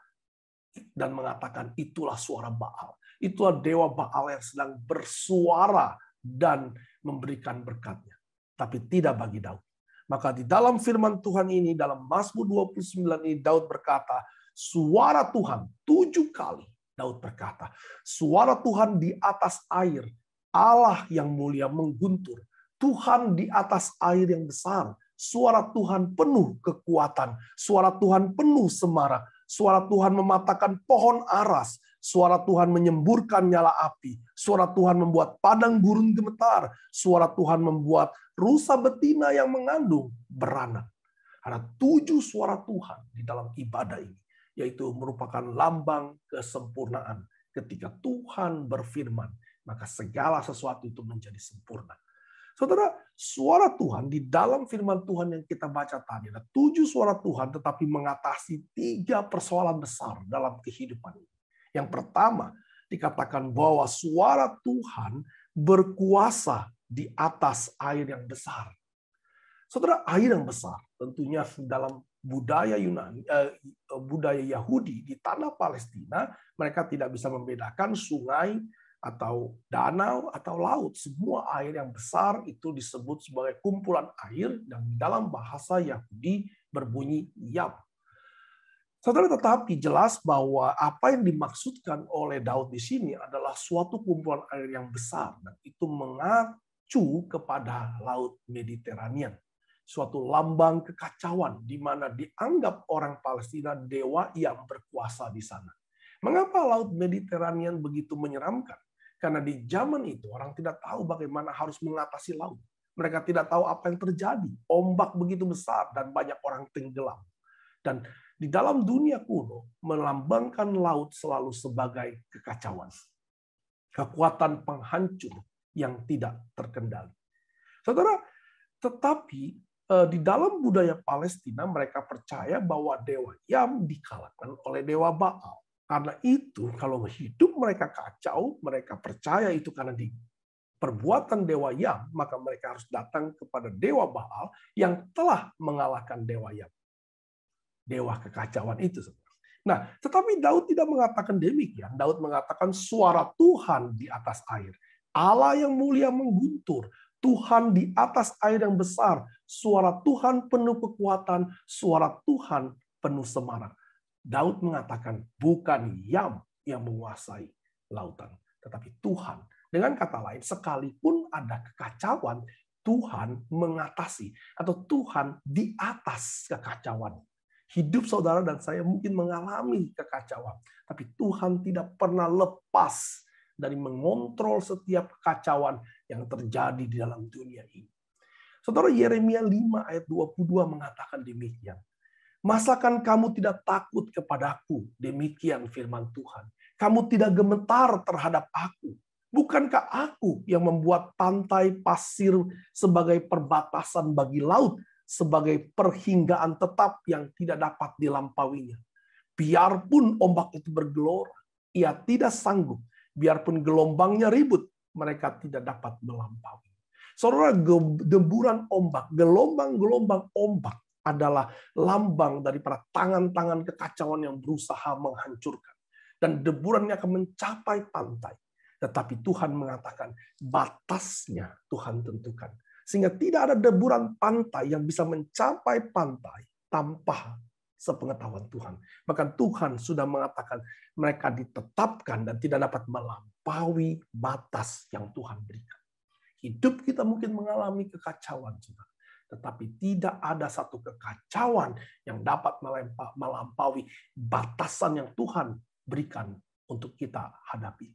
Speaker 4: dan mengatakan itulah suara Baal. Itulah dewa Baal yang sedang bersuara dan memberikan berkatnya. Tapi tidak bagi Daud. Maka di dalam firman Tuhan ini, dalam Mazmur 29 ini, Daud berkata, suara Tuhan 7 kali. Daud berkata, suara Tuhan di atas air, Allah yang mulia mengguntur. Tuhan di atas air yang besar. Suara Tuhan penuh kekuatan. Suara Tuhan penuh semarak. Suara Tuhan mematahkan pohon aras. Suara Tuhan menyemburkan nyala api. Suara Tuhan membuat padang gurun gemetar. Suara Tuhan membuat rusa betina yang mengandung beranak. Ada 7 suara Tuhan di dalam ibadah ini. Yaitu merupakan lambang kesempurnaan. Ketika Tuhan berfirman, maka segala sesuatu itu menjadi sempurna. Saudara, suara Tuhan di dalam firman Tuhan yang kita baca tadi, ada 7 suara Tuhan tetapi mengatasi 3 persoalan besar dalam kehidupan ini. Yang pertama, dikatakan bahwa suara Tuhan berkuasa di atas air yang besar. Saudara, air yang besar tentunya dalam budaya budaya Yahudi di tanah Palestina, mereka tidak bisa membedakan sungai atau danau atau laut. Semua air yang besar itu disebut sebagai kumpulan air dan dalam bahasa Yahudi berbunyi yam. Saudara, tetapi jelas bahwa apa yang dimaksudkan oleh Daud di sini adalah suatu kumpulan air yang besar dan itu mengacu kepada Laut Mediterania. Suatu lambang kekacauan di mana dianggap orang Palestina dewa yang berkuasa di sana. Mengapa Laut Mediterania begitu menyeramkan? Karena di zaman itu orang tidak tahu bagaimana harus mengatasi laut. Mereka tidak tahu apa yang terjadi. Ombak begitu besar dan banyak orang tenggelam. Dan di dalam dunia kuno melambangkan laut selalu sebagai kekacauan. Kekuatan penghancur yang tidak terkendali. Saudara, tetapi di dalam budaya Palestina mereka percaya bahwa dewa Yam dikalahkan oleh dewa Baal. Karena itu, kalau hidup mereka kacau, mereka percaya itu karena di perbuatan dewa Yam, maka mereka harus datang kepada dewa Baal yang telah mengalahkan dewa Yam. Dewa kekacauan itu. Nah, tetapi Daud tidak mengatakan demikian. Daud mengatakan suara Tuhan di atas air. Allah yang mulia mengguntur. Tuhan di atas air yang besar. Suara Tuhan penuh kekuatan. Suara Tuhan penuh semarak. Daud mengatakan bukan Yam yang menguasai lautan, tetapi Tuhan. Dengan kata lain, sekalipun ada kekacauan, Tuhan mengatasi atau Tuhan di atas kekacauan. Hidup saudara dan saya mungkin mengalami kekacauan, tapi Tuhan tidak pernah lepas dari mengontrol setiap kekacauan yang terjadi di dalam dunia ini. Saudara, Yeremia 5 ayat 22 mengatakan demikian. Masakan kamu tidak takut kepadaku? Demikian firman Tuhan. Kamu tidak gemetar terhadap aku. Bukankah aku yang membuat pantai pasir sebagai perbatasan bagi laut, sebagai perhinggaan tetap yang tidak dapat dilampauinya? Biarpun ombak itu bergelora, ia tidak sanggup. Biarpun gelombangnya ribut, mereka tidak dapat melampaui. Saudara, deburan ombak, gelombang-gelombang ombak adalah lambang daripada tangan-tangan kekacauan yang berusaha menghancurkan. Dan deburannya akan mencapai pantai. Tetapi Tuhan mengatakan batasnya Tuhan tentukan. Sehingga tidak ada deburan pantai yang bisa mencapai pantai tanpa sepengetahuan Tuhan. Bahkan Tuhan sudah mengatakan mereka ditetapkan dan tidak dapat melampaui batas yang Tuhan berikan. Hidup kita mungkin mengalami kekacauan juga. Tetapi tidak ada satu kekacauan yang dapat melampaui batasan yang Tuhan berikan untuk kita hadapi.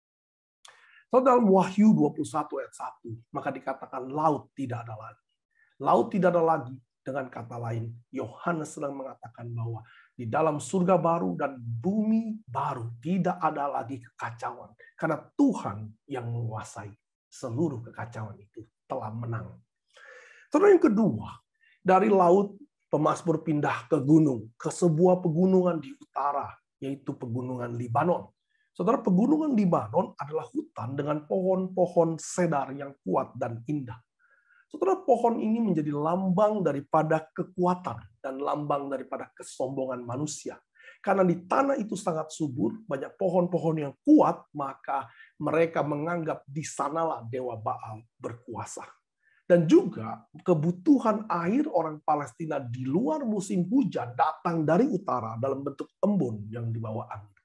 Speaker 4: So, dalam Wahyu 21 ayat 1, maka dikatakan laut tidak ada lagi. Laut tidak ada lagi, dengan kata lain, Yohanes sedang mengatakan bahwa di dalam surga baru dan bumi baru tidak ada lagi kekacauan. Karena Tuhan yang menguasai seluruh kekacauan itu telah menang. Saudara, yang kedua, dari laut pemazmur pindah ke gunung, ke sebuah pegunungan di utara, yaitu pegunungan Libanon. Saudara, pegunungan Libanon adalah hutan dengan pohon-pohon sedar yang kuat dan indah. Saudara, pohon ini menjadi lambang daripada kekuatan dan lambang daripada kesombongan manusia. Karena di tanah itu sangat subur, banyak pohon-pohon yang kuat, maka mereka menganggap di sanalah dewa Baal berkuasa. Dan juga kebutuhan air orang Palestina di luar musim hujan datang dari utara dalam bentuk embun yang dibawa angin.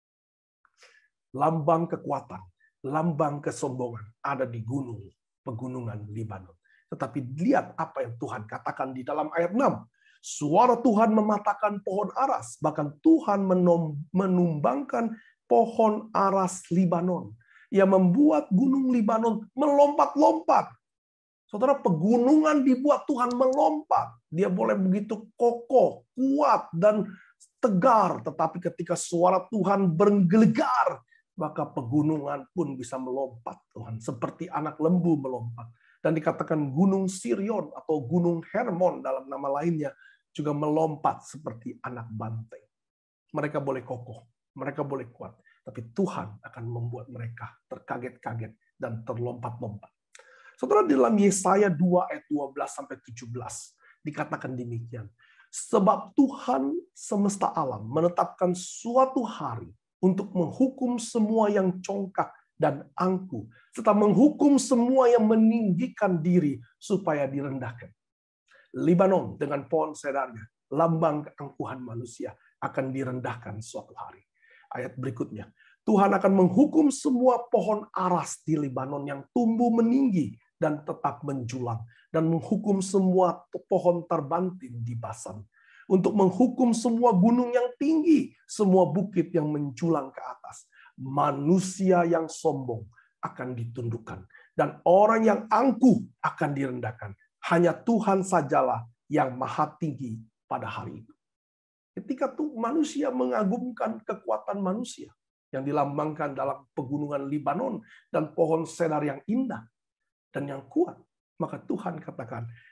Speaker 4: Lambang kekuatan, lambang kesombongan ada di gunung, pegunungan Libanon. Tetapi lihat apa yang Tuhan katakan di dalam ayat 6. Suara Tuhan mematahkan pohon aras, bahkan Tuhan menumbangkan pohon aras Libanon. Ia membuat gunung Libanon melompat-lompat. Saudara, pegunungan dibuat Tuhan melompat. Dia boleh begitu kokoh, kuat, dan tegar. Tetapi ketika suara Tuhan bergelegar, maka pegunungan pun bisa melompat, Tuhan. Seperti anak lembu melompat. Dan dikatakan gunung Sirion atau gunung Hermon dalam nama lainnya juga melompat seperti anak banteng. Mereka boleh kokoh, mereka boleh kuat. Tapi Tuhan akan membuat mereka terkaget-kaget dan terlompat-lompat. Saudara, di dalam Yesaya 2 ayat 12-17 dikatakan demikian. Sebab Tuhan semesta alam menetapkan suatu hari untuk menghukum semua yang congkak dan angkuh, serta menghukum semua yang meninggikan diri supaya direndahkan. Libanon dengan pohon sedarnya, lambang keangkuhan manusia, akan direndahkan suatu hari. Ayat berikutnya, Tuhan akan menghukum semua pohon aras di Libanon yang tumbuh meninggi dan tetap menjulang, dan menghukum semua pohon terbantin di Basan, untuk menghukum semua gunung yang tinggi, semua bukit yang menjulang ke atas. Manusia yang sombong akan ditundukkan, dan orang yang angkuh akan direndahkan. Hanya Tuhan sajalah yang maha tinggi pada hari itu. Ketika manusia mengagumkan kekuatan manusia yang dilambangkan dalam pegunungan Libanon dan pohon sedar yang indah dan yang kuat, maka Tuhan katakan,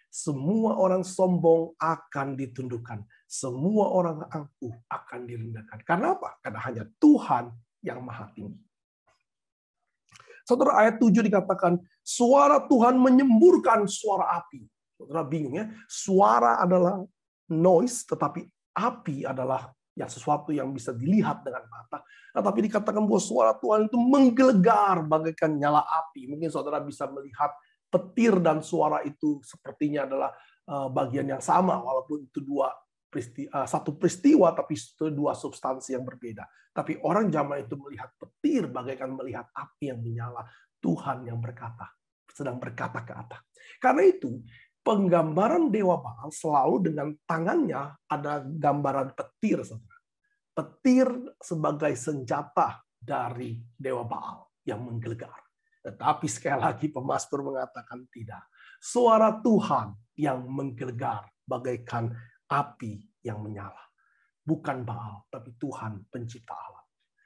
Speaker 4: Semua orang sombong akan ditundukkan. Semua orang angkuh akan direndahkan. Karena apa? Karena hanya Tuhan yang maha tinggi. Saudara, ayat 7 dikatakan, suara Tuhan menyemburkan suara api. Saudara bingung ya, suara adalah noise, tetapi api adalah sesuatu yang bisa dilihat dengan mata. Nah, tapi dikatakan bahwa suara Tuhan itu menggelegar bagaikan nyala api. Mungkin saudara bisa melihat petir dan suara itu sepertinya adalah bagian yang sama, walaupun itu satu peristiwa, tapi itu dua substansi yang berbeda. Tapi orang zaman itu melihat petir bagaikan melihat api yang menyala. Tuhan yang sedang berkata ke atas. Karena itu, penggambaran Dewa Baal selalu dengan tangannya ada gambaran petir. Saudara. Petir sebagai senjata dari Dewa Baal yang menggelegar. Tetapi sekali lagi pemazmur mengatakan tidak. Suara Tuhan yang menggelegar bagaikan api yang menyala. Bukan Baal, tapi Tuhan pencipta alam.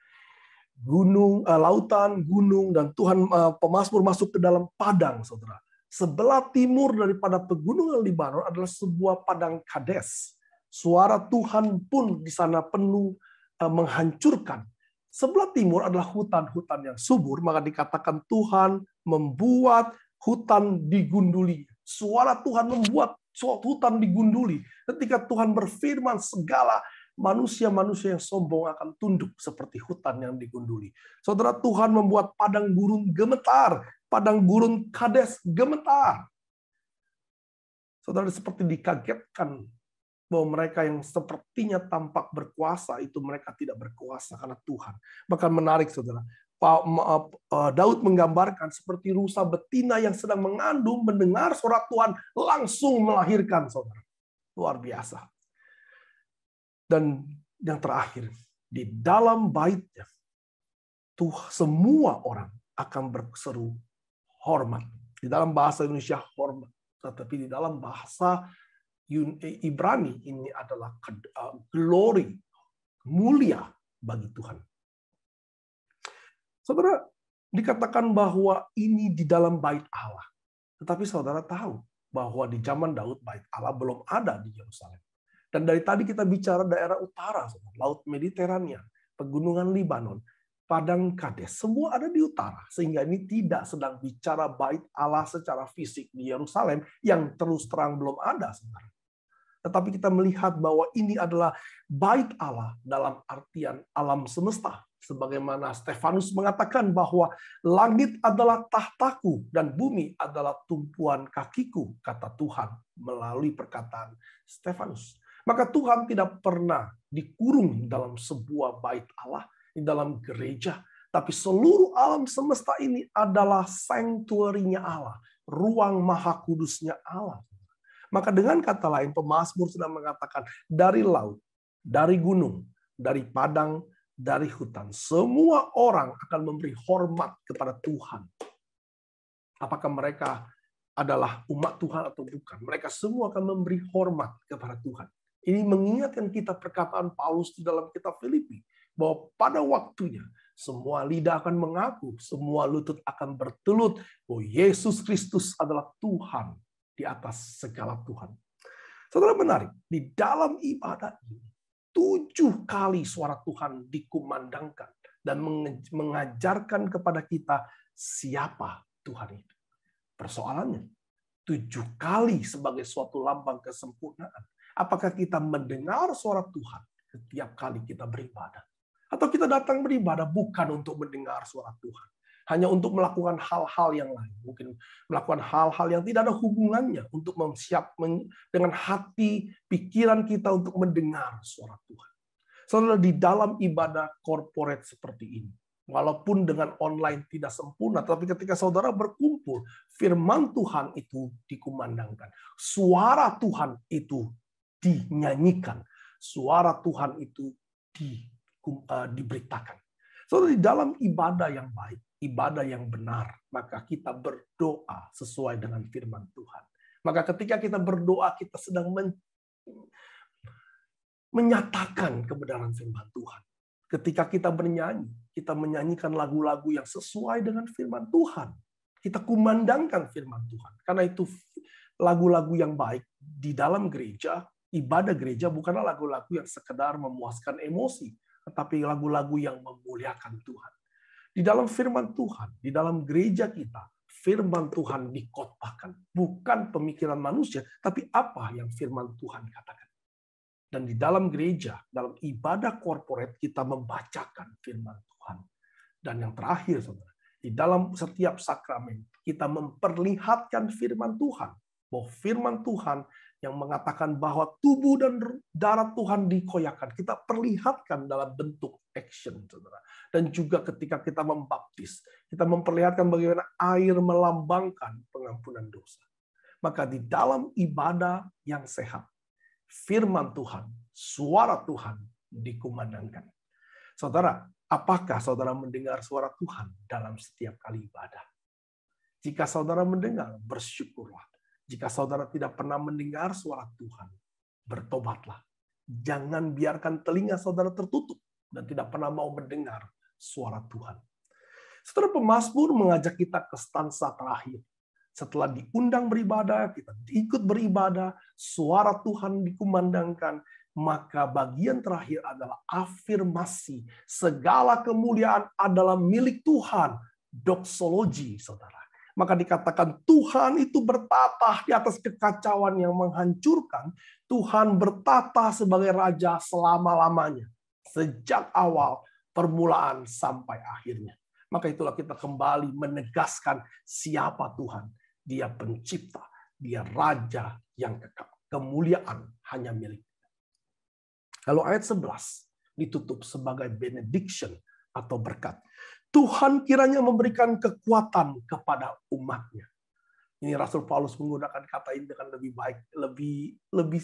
Speaker 4: Lautan, gunung, dan Tuhan pemazmur masuk ke dalam padang, saudara. Sebelah timur daripada pegunungan Libanon adalah sebuah padang Kades. Suara Tuhan pun di sana penuh menghancurkan. Sebelah timur adalah hutan-hutan yang subur, maka dikatakan Tuhan membuat hutan digunduli. Suara Tuhan membuat hutan digunduli. Ketika Tuhan berfirman, segala manusia-manusia yang sombong akan tunduk seperti hutan yang digunduli. Saudara, Tuhan membuat padang gurun gemetar. Padang gurun Kades gemetar. Saudara, seperti dikagetkan bahwa mereka yang sepertinya tampak berkuasa itu mereka tidak berkuasa karena Tuhan. Bahkan menarik, saudara. Daud menggambarkan seperti rusa betina yang sedang mengandung, mendengar suara Tuhan langsung melahirkan, saudara. Luar biasa. Dan yang terakhir, di dalam baitnya, semua orang akan berseru hormat. Di dalam bahasa Indonesia hormat, tetapi di dalam bahasa Ibrani ini adalah glory, mulia bagi Tuhan. Saudara, dikatakan bahwa ini di dalam bait Allah. Tetapi saudara tahu bahwa di zaman Daud bait Allah belum ada di Yerusalem. Dan dari tadi kita bicara daerah utara, saudara, Laut Mediterania, Pegunungan Libanon, Padang Kades, semua ada di utara. Sehingga ini tidak sedang bicara bait Allah secara fisik di Yerusalem yang terus terang belum ada, saudara. Tetapi kita melihat bahwa ini adalah bait Allah dalam artian alam semesta. Sebagaimana Stefanus mengatakan bahwa langit adalah tahtaku dan bumi adalah tumpuan kakiku, kata Tuhan melalui perkataan Stefanus. Maka Tuhan tidak pernah dikurung dalam sebuah bait Allah, di dalam gereja. Tapi seluruh alam semesta ini adalah sanctuary-nya Allah, ruang maha kudusnya Allah. Maka dengan kata lain, pemazmur sedang mengatakan dari laut, dari gunung, dari padang, dari hutan, semua orang akan memberi hormat kepada Tuhan. Apakah mereka adalah umat Tuhan atau bukan? Mereka semua akan memberi hormat kepada Tuhan. Ini mengingatkan kita perkataan Paulus di dalam kitab Filipi, bahwa pada waktunya semua lidah akan mengaku, semua lutut akan bertelut bahwa Yesus Kristus adalah Tuhan di atas segala Tuhan. Saudara, menarik, di dalam ibadah ini 7 kali suara Tuhan dikumandangkan dan mengajarkan kepada kita siapa Tuhan itu. Persoalannya, 7 kali sebagai suatu lambang kesempurnaan. Apakah kita mendengar suara Tuhan setiap kali kita beribadah? Atau kita datang beribadah bukan untuk mendengar suara Tuhan, hanya untuk melakukan hal-hal yang lain. Mungkin melakukan hal-hal yang tidak ada hubungannya untuk dengan hati, pikiran kita untuk mendengar suara Tuhan. Saudara, di dalam ibadah corporate seperti ini, walaupun dengan online tidak sempurna, tapi ketika saudara berkumpul, firman Tuhan itu dikumandangkan. Suara Tuhan itu dinyanyikan. Suara Tuhan itu diberitakan. Saudara, di dalam ibadah yang baik, ibadah yang benar, maka kita berdoa sesuai dengan firman Tuhan. Maka ketika kita berdoa, kita sedang menyatakan kebenaran firman Tuhan. Ketika kita bernyanyi, kita menyanyikan lagu-lagu yang sesuai dengan firman Tuhan. Kita kumandangkan firman Tuhan. Karena itu lagu-lagu yang baik di dalam gereja, ibadah gereja bukanlah lagu-lagu yang sekedar memuaskan emosi, tetapi lagu-lagu yang memuliakan Tuhan. Di dalam firman Tuhan, di dalam gereja kita, firman Tuhan dikotbahkan. Bukan pemikiran manusia, tapi apa yang firman Tuhan katakan. Dan di dalam gereja, dalam ibadah korporat, kita membacakan firman Tuhan. Dan yang terakhir, saudara, di dalam setiap sakramen, kita memperlihatkan firman Tuhan. Bahwa firman Tuhan yang mengatakan bahwa tubuh dan darah Tuhan dikoyakkan. Kita perlihatkan dalam bentuk action, saudara. Dan juga ketika kita membaptis, kita memperlihatkan bagaimana air melambangkan pengampunan dosa. Maka di dalam ibadah yang sehat, firman Tuhan, suara Tuhan dikumandangkan. Saudara, apakah saudara mendengar suara Tuhan dalam setiap kali ibadah? Jika saudara mendengar, bersyukurlah. Jika saudara tidak pernah mendengar suara Tuhan, bertobatlah. Jangan biarkan telinga saudara tertutup dan tidak pernah mau mendengar suara Tuhan. Saudara, pemazmur mengajak kita ke stansa terakhir. Setelah diundang beribadah, kita ikut beribadah, suara Tuhan dikumandangkan, maka bagian terakhir adalah afirmasi. Segala kemuliaan adalah milik Tuhan. Doksologi, saudara. Maka dikatakan Tuhan itu bertata di atas kekacauan yang menghancurkan. Tuhan bertata sebagai Raja selama-lamanya. Sejak awal, permulaan sampai akhirnya. Maka itulah kita kembali menegaskan siapa Tuhan. Dia pencipta, dia Raja yang kekal. Kemuliaan hanya miliknya. Lalu ayat 11 ditutup sebagai benediction atau berkat. Tuhan kiranya memberikan kekuatan kepada umatnya. Ini Rasul Paulus menggunakan kata ini dengan lebih baik, lebih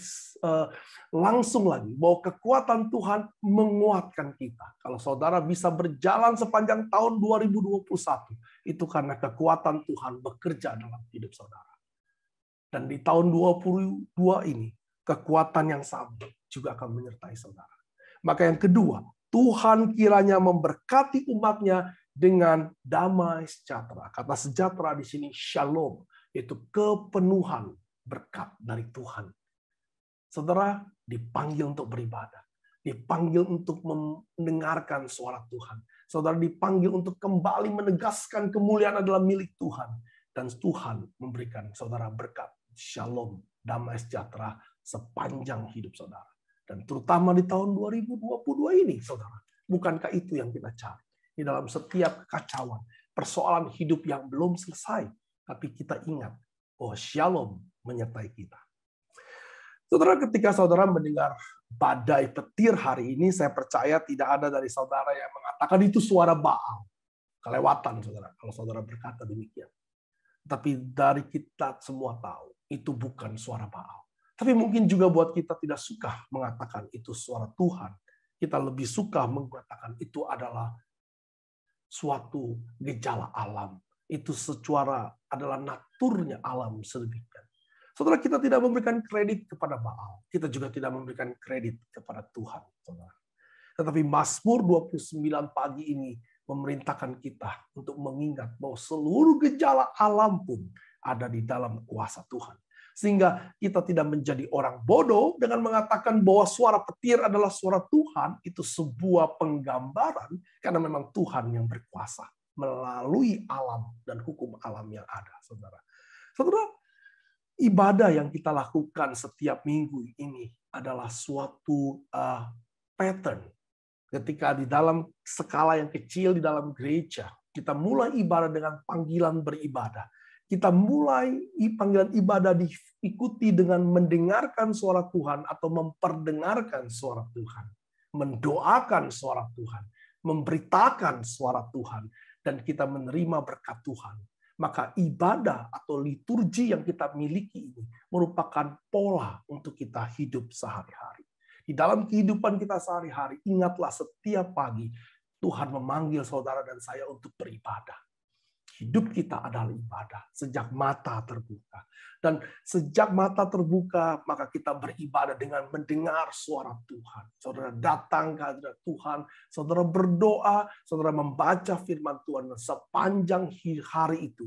Speaker 4: langsung lagi. Bahwa kekuatan Tuhan menguatkan kita. Kalau saudara bisa berjalan sepanjang tahun 2021, itu karena kekuatan Tuhan bekerja dalam hidup saudara. Dan di tahun 2022 ini, kekuatan yang sama juga akan menyertai saudara. Maka yang kedua, Tuhan kiranya memberkati umatnya dengan damai sejahtera. Kata sejahtera di sini shalom, yaitu kepenuhan berkat dari Tuhan. Saudara dipanggil untuk beribadah, dipanggil untuk mendengarkan suara Tuhan. Saudara dipanggil untuk kembali menegaskan kemuliaan adalah milik Tuhan. Dan Tuhan memberikan saudara berkat, shalom, damai sejahtera sepanjang hidup saudara. Dan terutama di tahun 2022 ini, saudara. Bukankah itu yang kita cari? Di dalam setiap kekacauan, persoalan hidup yang belum selesai. Tapi kita ingat bahwa shalom menyertai kita. Saudara, ketika saudara mendengar badai petir hari ini, saya percaya tidak ada dari saudara yang mengatakan itu suara Baal. Kelewatan, saudara, kalau saudara berkata demikian. Tapi dari kita semua tahu, itu bukan suara Baal. Tapi mungkin juga buat kita tidak suka mengatakan itu suara Tuhan. Kita lebih suka mengatakan itu adalah suatu gejala alam. Itu secara adalah naturnya alam sedemikian. Saudara, kita tidak memberikan kredit kepada Baal. Kita juga tidak memberikan kredit kepada Tuhan. Saudara. Tetapi Mazmur 29 pagi ini memerintahkan kita untuk mengingat bahwa seluruh gejala alam pun ada di dalam kuasa Tuhan. Sehingga kita tidak menjadi orang bodoh dengan mengatakan bahwa suara petir adalah suara Tuhan. Itu sebuah penggambaran karena memang Tuhan yang berkuasa melalui alam dan hukum alam yang ada. Saudara, ibadah yang kita lakukan setiap minggu ini adalah suatu pattern. Ketika di dalam skala yang kecil di dalam gereja, kita mulai ibadah dengan panggilan beribadah. Kita mulai panggilan ibadah diikuti dengan mendengarkan suara Tuhan atau memperdengarkan suara Tuhan. Mendoakan suara Tuhan. Memberitakan suara Tuhan. Dan kita menerima berkat Tuhan. Maka ibadah atau liturgi yang kita miliki ini merupakan pola untuk kita hidup sehari-hari. Di dalam kehidupan kita sehari-hari, ingatlah setiap pagi Tuhan memanggil saudara dan saya untuk beribadah. Hidup kita adalah ibadah sejak mata terbuka. Dan sejak mata terbuka, maka kita beribadah dengan mendengar suara Tuhan. Saudara datang ke hadirat Tuhan, saudara berdoa, saudara membaca firman Tuhan. Dan sepanjang hari itu,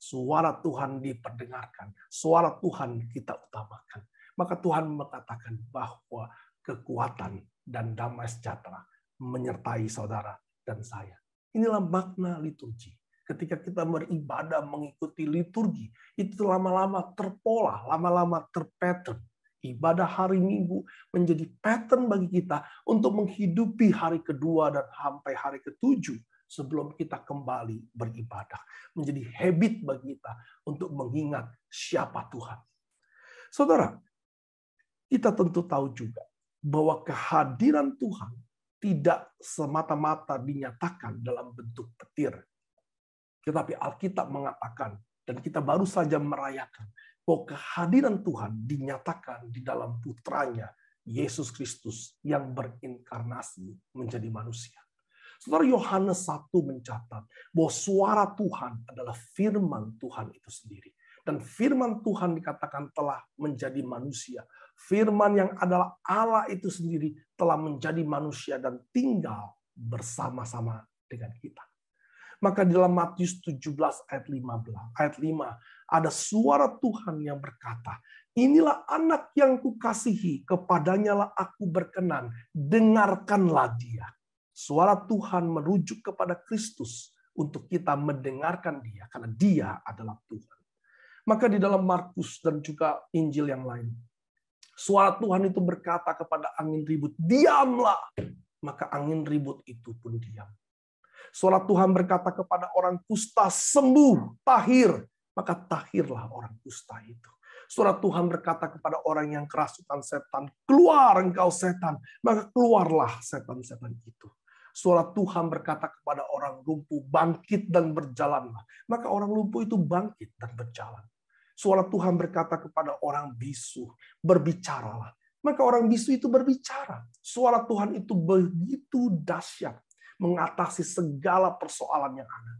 Speaker 4: suara Tuhan diperdengarkan, suara Tuhan kita utamakan. Maka Tuhan mengatakan bahwa kekuatan dan damai sejahtera menyertai saudara dan saya. Inilah makna liturgi. Ketika kita beribadah mengikuti liturgi, itu lama-lama terpola, lama-lama terpattern. Ibadah hari Minggu menjadi pattern bagi kita untuk menghidupi hari kedua dan sampai hari ketujuh sebelum kita kembali beribadah. Menjadi habit bagi kita untuk mengingat siapa Tuhan. Saudara, kita tentu tahu juga bahwa kehadiran Tuhan tidak semata-mata dinyatakan dalam bentuk petir. Tetapi Alkitab mengatakan, dan kita baru saja merayakan, bahwa kehadiran Tuhan dinyatakan di dalam putranya, Yesus Kristus, yang berinkarnasi menjadi manusia. Saudara, Yohanes 1 mencatat bahwa suara Tuhan adalah firman Tuhan itu sendiri. Dan firman Tuhan dikatakan telah menjadi manusia. Firman yang adalah Allah itu sendiri telah menjadi manusia dan tinggal bersama-sama dengan kita. Maka di dalam Matius 17 ayat 5 ada suara Tuhan yang berkata, inilah anak yang kukasihi, kepadanya lah aku berkenan, dengarkanlah dia. Suara Tuhan merujuk kepada Kristus untuk kita mendengarkan dia, karena dia adalah Tuhan. Maka di dalam Markus dan juga Injil yang lain, suara Tuhan itu berkata kepada angin ribut, diamlah. Maka angin ribut itu pun diam. Suara Tuhan berkata kepada orang kusta, sembuh, tahir. Maka tahirlah orang kusta itu. Suara Tuhan berkata kepada orang yang kerasukan setan, keluar engkau setan. Maka keluarlah setan-setan itu. Suara Tuhan berkata kepada orang lumpuh, bangkit dan berjalanlah. Maka orang lumpuh itu bangkit dan berjalan. Suara Tuhan berkata kepada orang bisu, berbicaralah. Maka orang bisu itu berbicara. Suara Tuhan itu begitu dahsyat, mengatasi segala persoalan yang ada.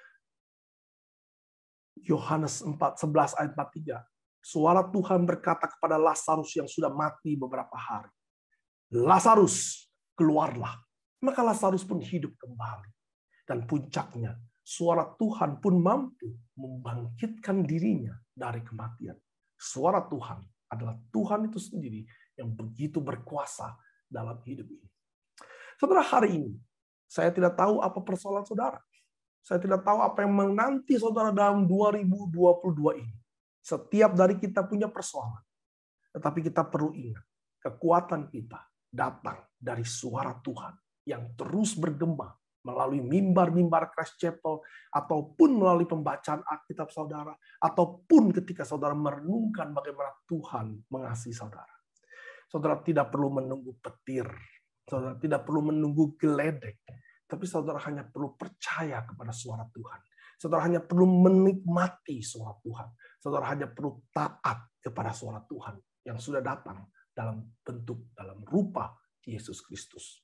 Speaker 4: Yohanes 4:11 ayat 43. Suara Tuhan berkata kepada Lazarus yang sudah mati beberapa hari, Lazarus, keluarlah. Maka Lazarus pun hidup kembali. Dan puncaknya, suara Tuhan pun mampu membangkitkan dirinya dari kematian. Suara Tuhan adalah Tuhan itu sendiri yang begitu berkuasa dalam hidup ini. Saudara, hari ini saya tidak tahu apa persoalan saudara. Saya tidak tahu apa yang menanti saudara dalam 2022 ini. Setiap dari kita punya persoalan. Tetapi kita perlu ingat, kekuatan kita datang dari suara Tuhan yang terus bergema melalui mimbar-mimbar Christ Chapel, ataupun melalui pembacaan Alkitab saudara, ataupun ketika saudara merenungkan bagaimana Tuhan mengasihi saudara. Saudara tidak perlu menunggu petir. Saudara tidak perlu menunggu geledek, tapi saudara hanya perlu percaya kepada suara Tuhan. Saudara hanya perlu menikmati suara Tuhan. Saudara hanya perlu taat kepada suara Tuhan yang sudah datang dalam bentuk, dalam rupa Yesus Kristus.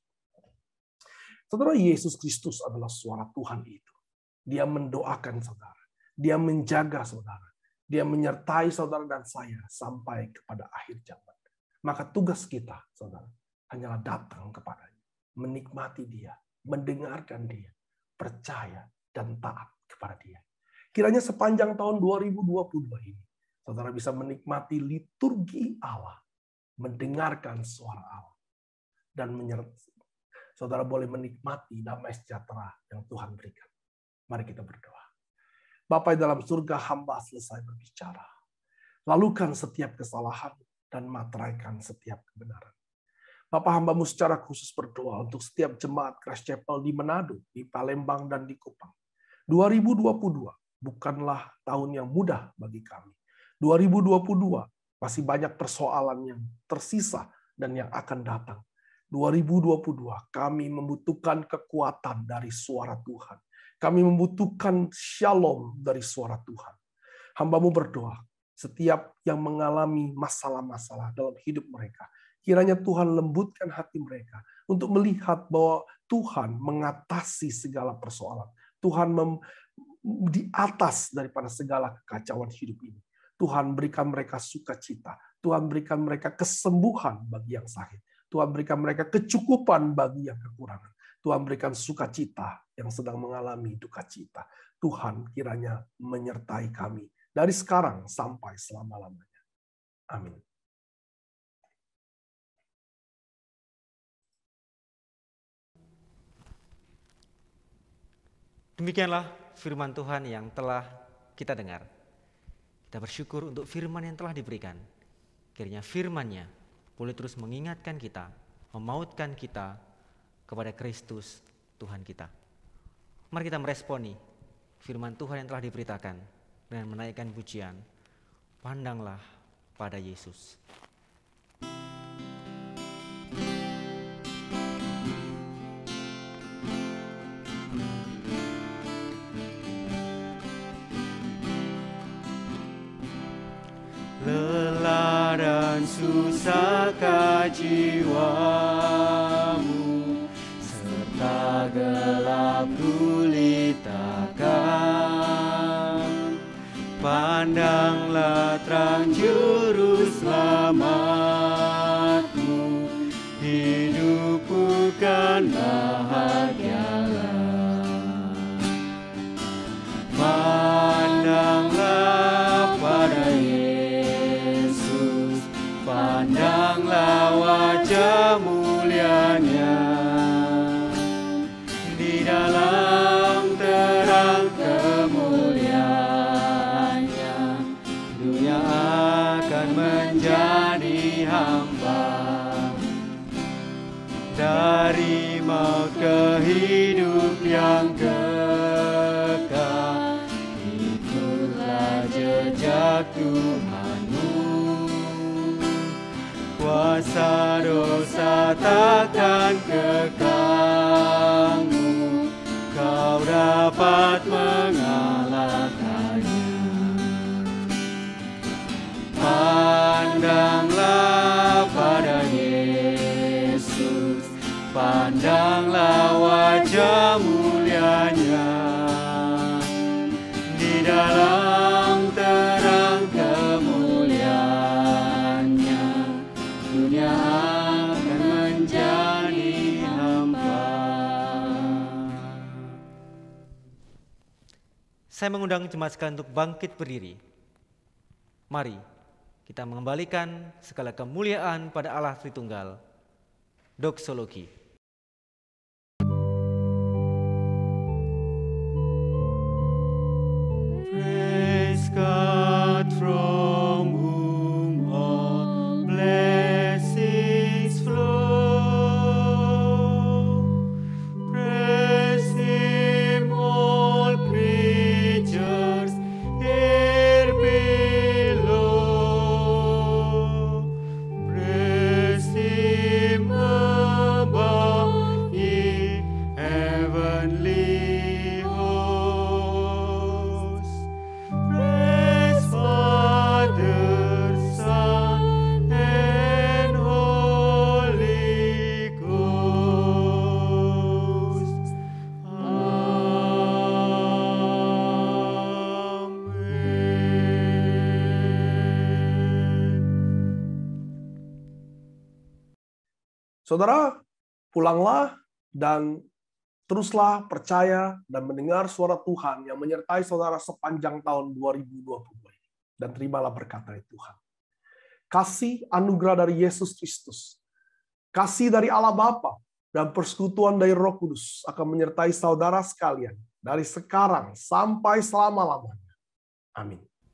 Speaker 4: Saudara, Yesus Kristus adalah suara Tuhan itu. Dia mendoakan saudara. Dia menjaga saudara. Dia menyertai saudara dan saya sampai kepada akhir zaman. Maka tugas kita, saudara, hanyalah datang kepadanya, menikmati dia, mendengarkan dia, percaya dan taat kepada dia. Kiranya sepanjang tahun 2022 ini, saudara bisa menikmati liturgi Allah, mendengarkan suara Allah, dan saudara boleh menikmati damai sejahtera yang Tuhan berikan. Mari kita berdoa. Bapa dalam surga, hamba selesai berbicara. Lalukan setiap kesalahan dan materaikan setiap kebenaran. Bapak, hambamu secara khusus berdoa untuk setiap jemaat Christ Chapel di Manado, di Palembang, dan di Kupang. 2022 bukanlah tahun yang mudah bagi kami. 2022 masih banyak persoalan yang tersisa dan yang akan datang. 2022 kami membutuhkan kekuatan dari suara Tuhan. Kami membutuhkan shalom dari suara Tuhan. Hambamu berdoa, setiap yang mengalami masalah-masalah dalam hidup mereka, kiranya Tuhan lembutkan hati mereka untuk melihat bahwa Tuhan mengatasi segala persoalan. Tuhan di atas daripada segala kekacauan hidup ini. Tuhan berikan mereka sukacita. Tuhan berikan mereka kesembuhan bagi yang sakit. Tuhan berikan mereka kecukupan bagi yang kekurangan. Tuhan berikan sukacita yang sedang mengalami duka cita. Tuhan kiranya menyertai kami dari sekarang sampai selama-lamanya. Amin.
Speaker 1: Demikianlah firman Tuhan yang telah kita dengar. Kita bersyukur untuk firman yang telah diberikan. Kiranya firman-Nya boleh terus mengingatkan kita, memautkan kita kepada Kristus Tuhan kita. Mari kita meresponi firman Tuhan yang telah diberitakan dengan menaikkan pujian. Pandanglah pada Yesus.
Speaker 3: Lelah dan susahkah jiwamu, serta gelap gulitakan. Pandanglah terang juru selamatmu, hidup bukan bahagialah. Pandanglah pada Yesus, pandanglah wajah mulia-Nya. Di dalam terang kemuliaan-Nya, dunia akan menjadi hamba. Dari maut ke hidup yang kekal, ikutlah jejak Tuhanmu. Kuasa dosa takkan kekangmu, kau dapat mengalahkannya. Pandanglah pada Yesus, pandanglah wajah mulia-Nya. Di dalam terang kemuliaan-Nya, dunia akan menjadi hamba.
Speaker 1: Saya mengundang jemaat sekalian untuk bangkit berdiri. Mari kita mengembalikan segala kemuliaan pada Allah Tritunggal. Doksologi.
Speaker 3: Praise God from whom all blessings flow. Praise Him, all creatures here below. Praise Him above, ye heavenly hosts. Praise Father, Son, and Holy Ghost. Amen.
Speaker 4: Saudara, pulanglah dan teruslah percaya dan mendengar suara Tuhan yang menyertai saudara sepanjang tahun 2020 ini. Dan terimalah berkat dari Tuhan. Kasih anugerah dari Yesus Kristus, kasih dari Allah Bapa, dan persekutuan dari Roh Kudus akan menyertai saudara sekalian dari sekarang sampai selama-lamanya. Amin.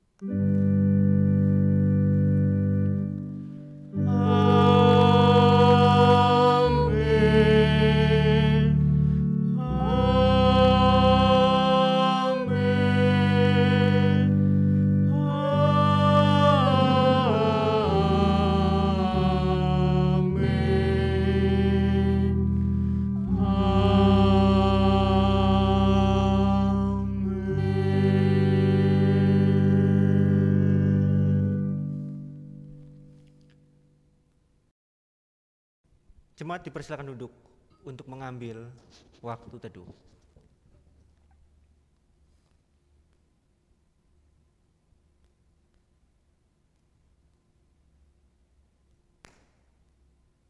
Speaker 1: Jemaat dipersilakan duduk untuk mengambil waktu teduh.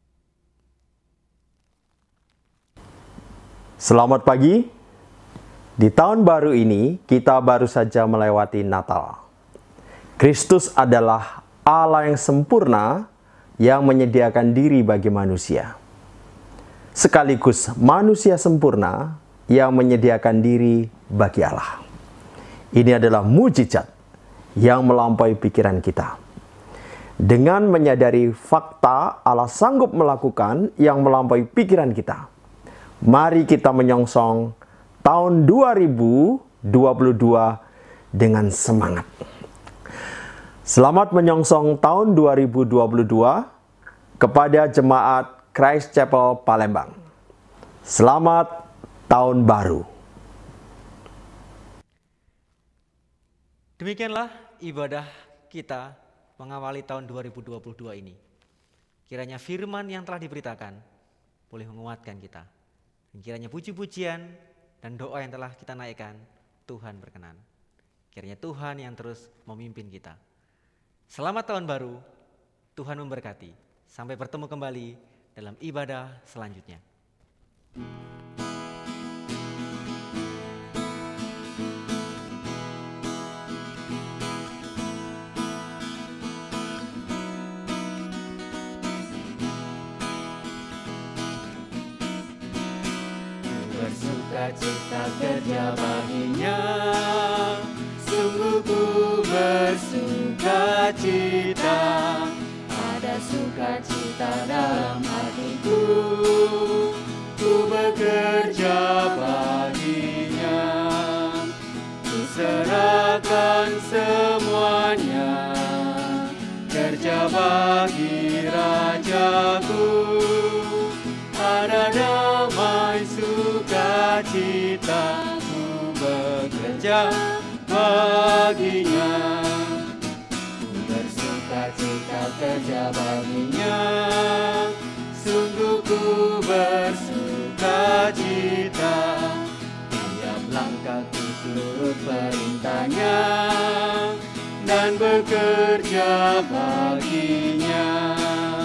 Speaker 5: Selamat pagi. Di tahun baru ini, kita baru saja melewati Natal. Kristus adalah Allah yang sempurna yang menyediakan diri bagi manusia. Sekaligus manusia sempurna yang menyediakan diri bagi Allah. Ini adalah mujizat yang melampaui pikiran kita. Dengan menyadari fakta Allah sanggup melakukan yang melampaui pikiran kita, mari kita menyongsong tahun 2022 dengan semangat. Selamat menyongsong tahun 2022 kepada jemaat Christ Chapel Palembang. Selamat tahun baru.
Speaker 1: Demikianlah ibadah kita mengawali tahun 2022 ini. Kiranya firman yang telah diberitakan boleh menguatkan kita. Dan kiranya puji-pujian dan doa yang telah kita naikkan, Tuhan berkenan. Kiranya Tuhan yang terus memimpin kita. Selamat tahun baru, Tuhan memberkati. Sampai bertemu kembali dalam ibadah selanjutnya.
Speaker 3: Bersukacita kerja baginya, sungguh ku bersukacita. Ada sukacita dalam hatiku, ku bekerja baginya. Ku serahkan semuanya, kerja bagi Rajaku. Ada damai sukacita, ku bekerja baginya. Ku bersukacita kerja baginya, sungguh ku bersukacita. Tiap langkahku turut perintahnya dan bekerja baginya.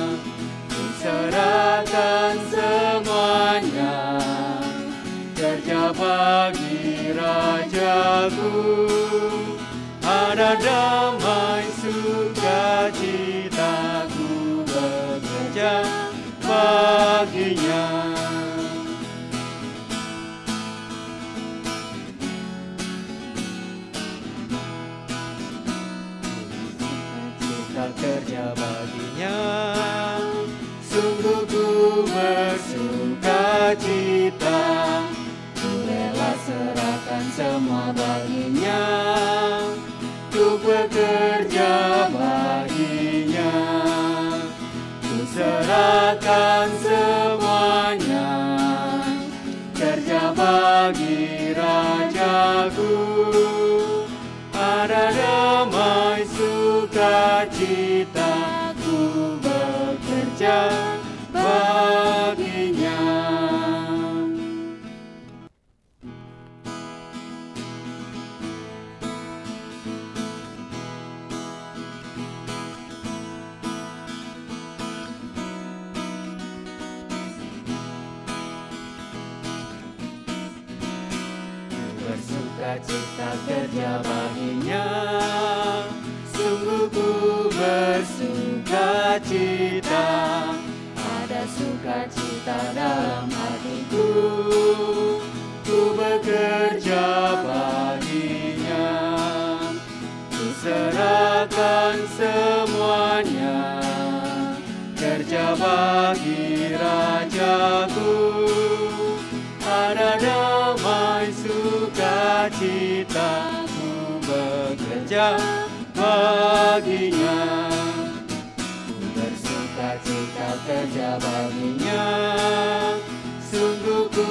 Speaker 3: Serahkan semuanya, kerja bagi Rajaku. Ada damai sukacita, ku bekerja baginya. Kita kerja baginya, sungguh ku bersukacita. Ku rela serahkan semua baginya, ku bekerja baginya. Ku serahkan semuanya, kerja bagi Rajaku. Ada damai sukacita, ku bekerja baginya. Bersukacita kerja baginya, sungguh ku bersukacita. Ada sukacita dalam hatiku, ku bekerja baginya. Ku serahkan semuanya, kerja bagi Rajaku. Ada damai sukacita, ku bekerja baginya. Bersukacita kerja baginya, sungguh ku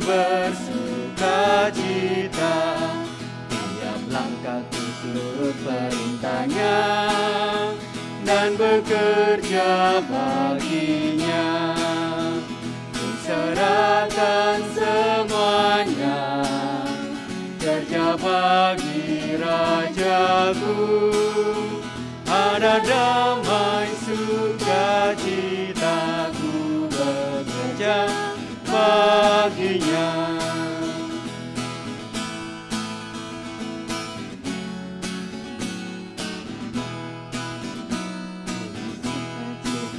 Speaker 3: bersukacita. Tiap langkahku turut perintahnya dan bekerja baginya. Ku serahkan semuanya, kerja bagi Rajaku. Ada damai sukacita, ku bekerja baginya.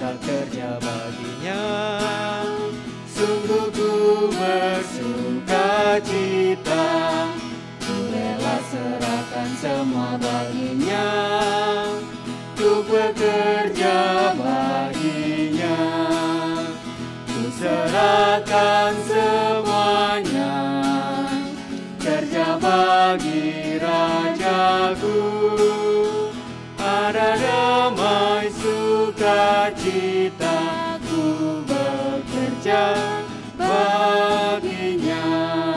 Speaker 3: sukacita kerja baginya. Sungguh ku bersukacita, ku rela serahkan semua baginya, ku bekerja baginya, ku serahkan semuanya, kerja bagi Rajaku. Ada damai sukacita, ku bekerja baginya.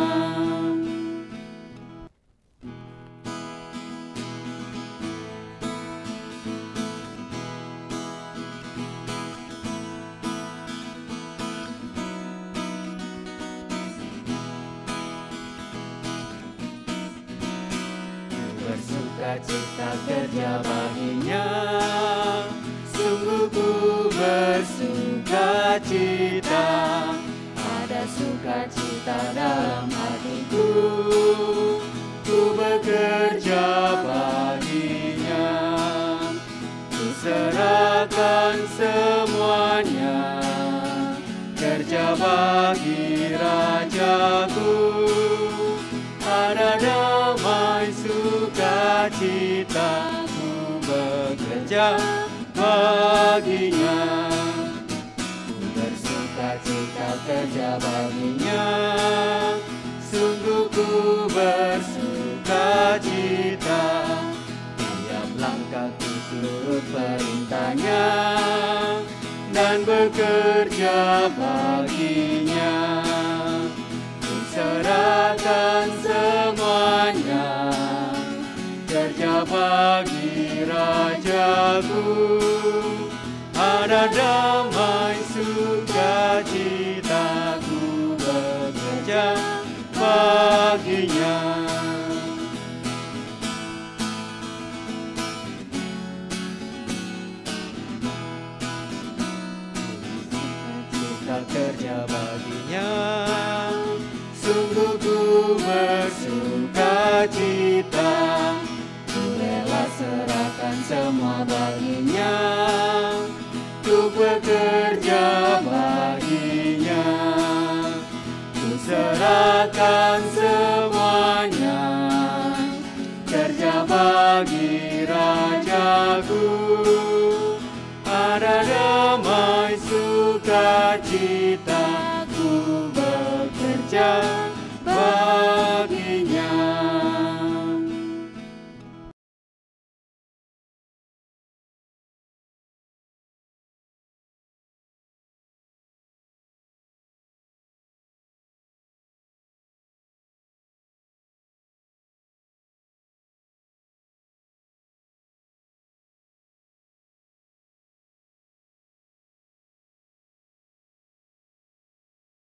Speaker 3: Bersukacita kerja baginya, sungguh ku bersukacita. Ada sukacita dalam hatiku, ku bekerja baginya, ku serahkan semuanya, kerja bagi Rajaku. Ada damai sukacita, ku bekerja baginya. Ku bersukacita kerja baginya, sungguh ku bersukacita. Tiap langkahku turut perintahnya, dan bekerja baginya. Serahkan semuanya, kerja bagi Rajaku. Ada damai sukacita, ku bekerja baginya. Sukacita kerja baginya, sungguh ku bersukacita, ku rela serahkan semua baginya, ku bekerja baginya, ku serahkan semuanya, kerja bagi Rajaku.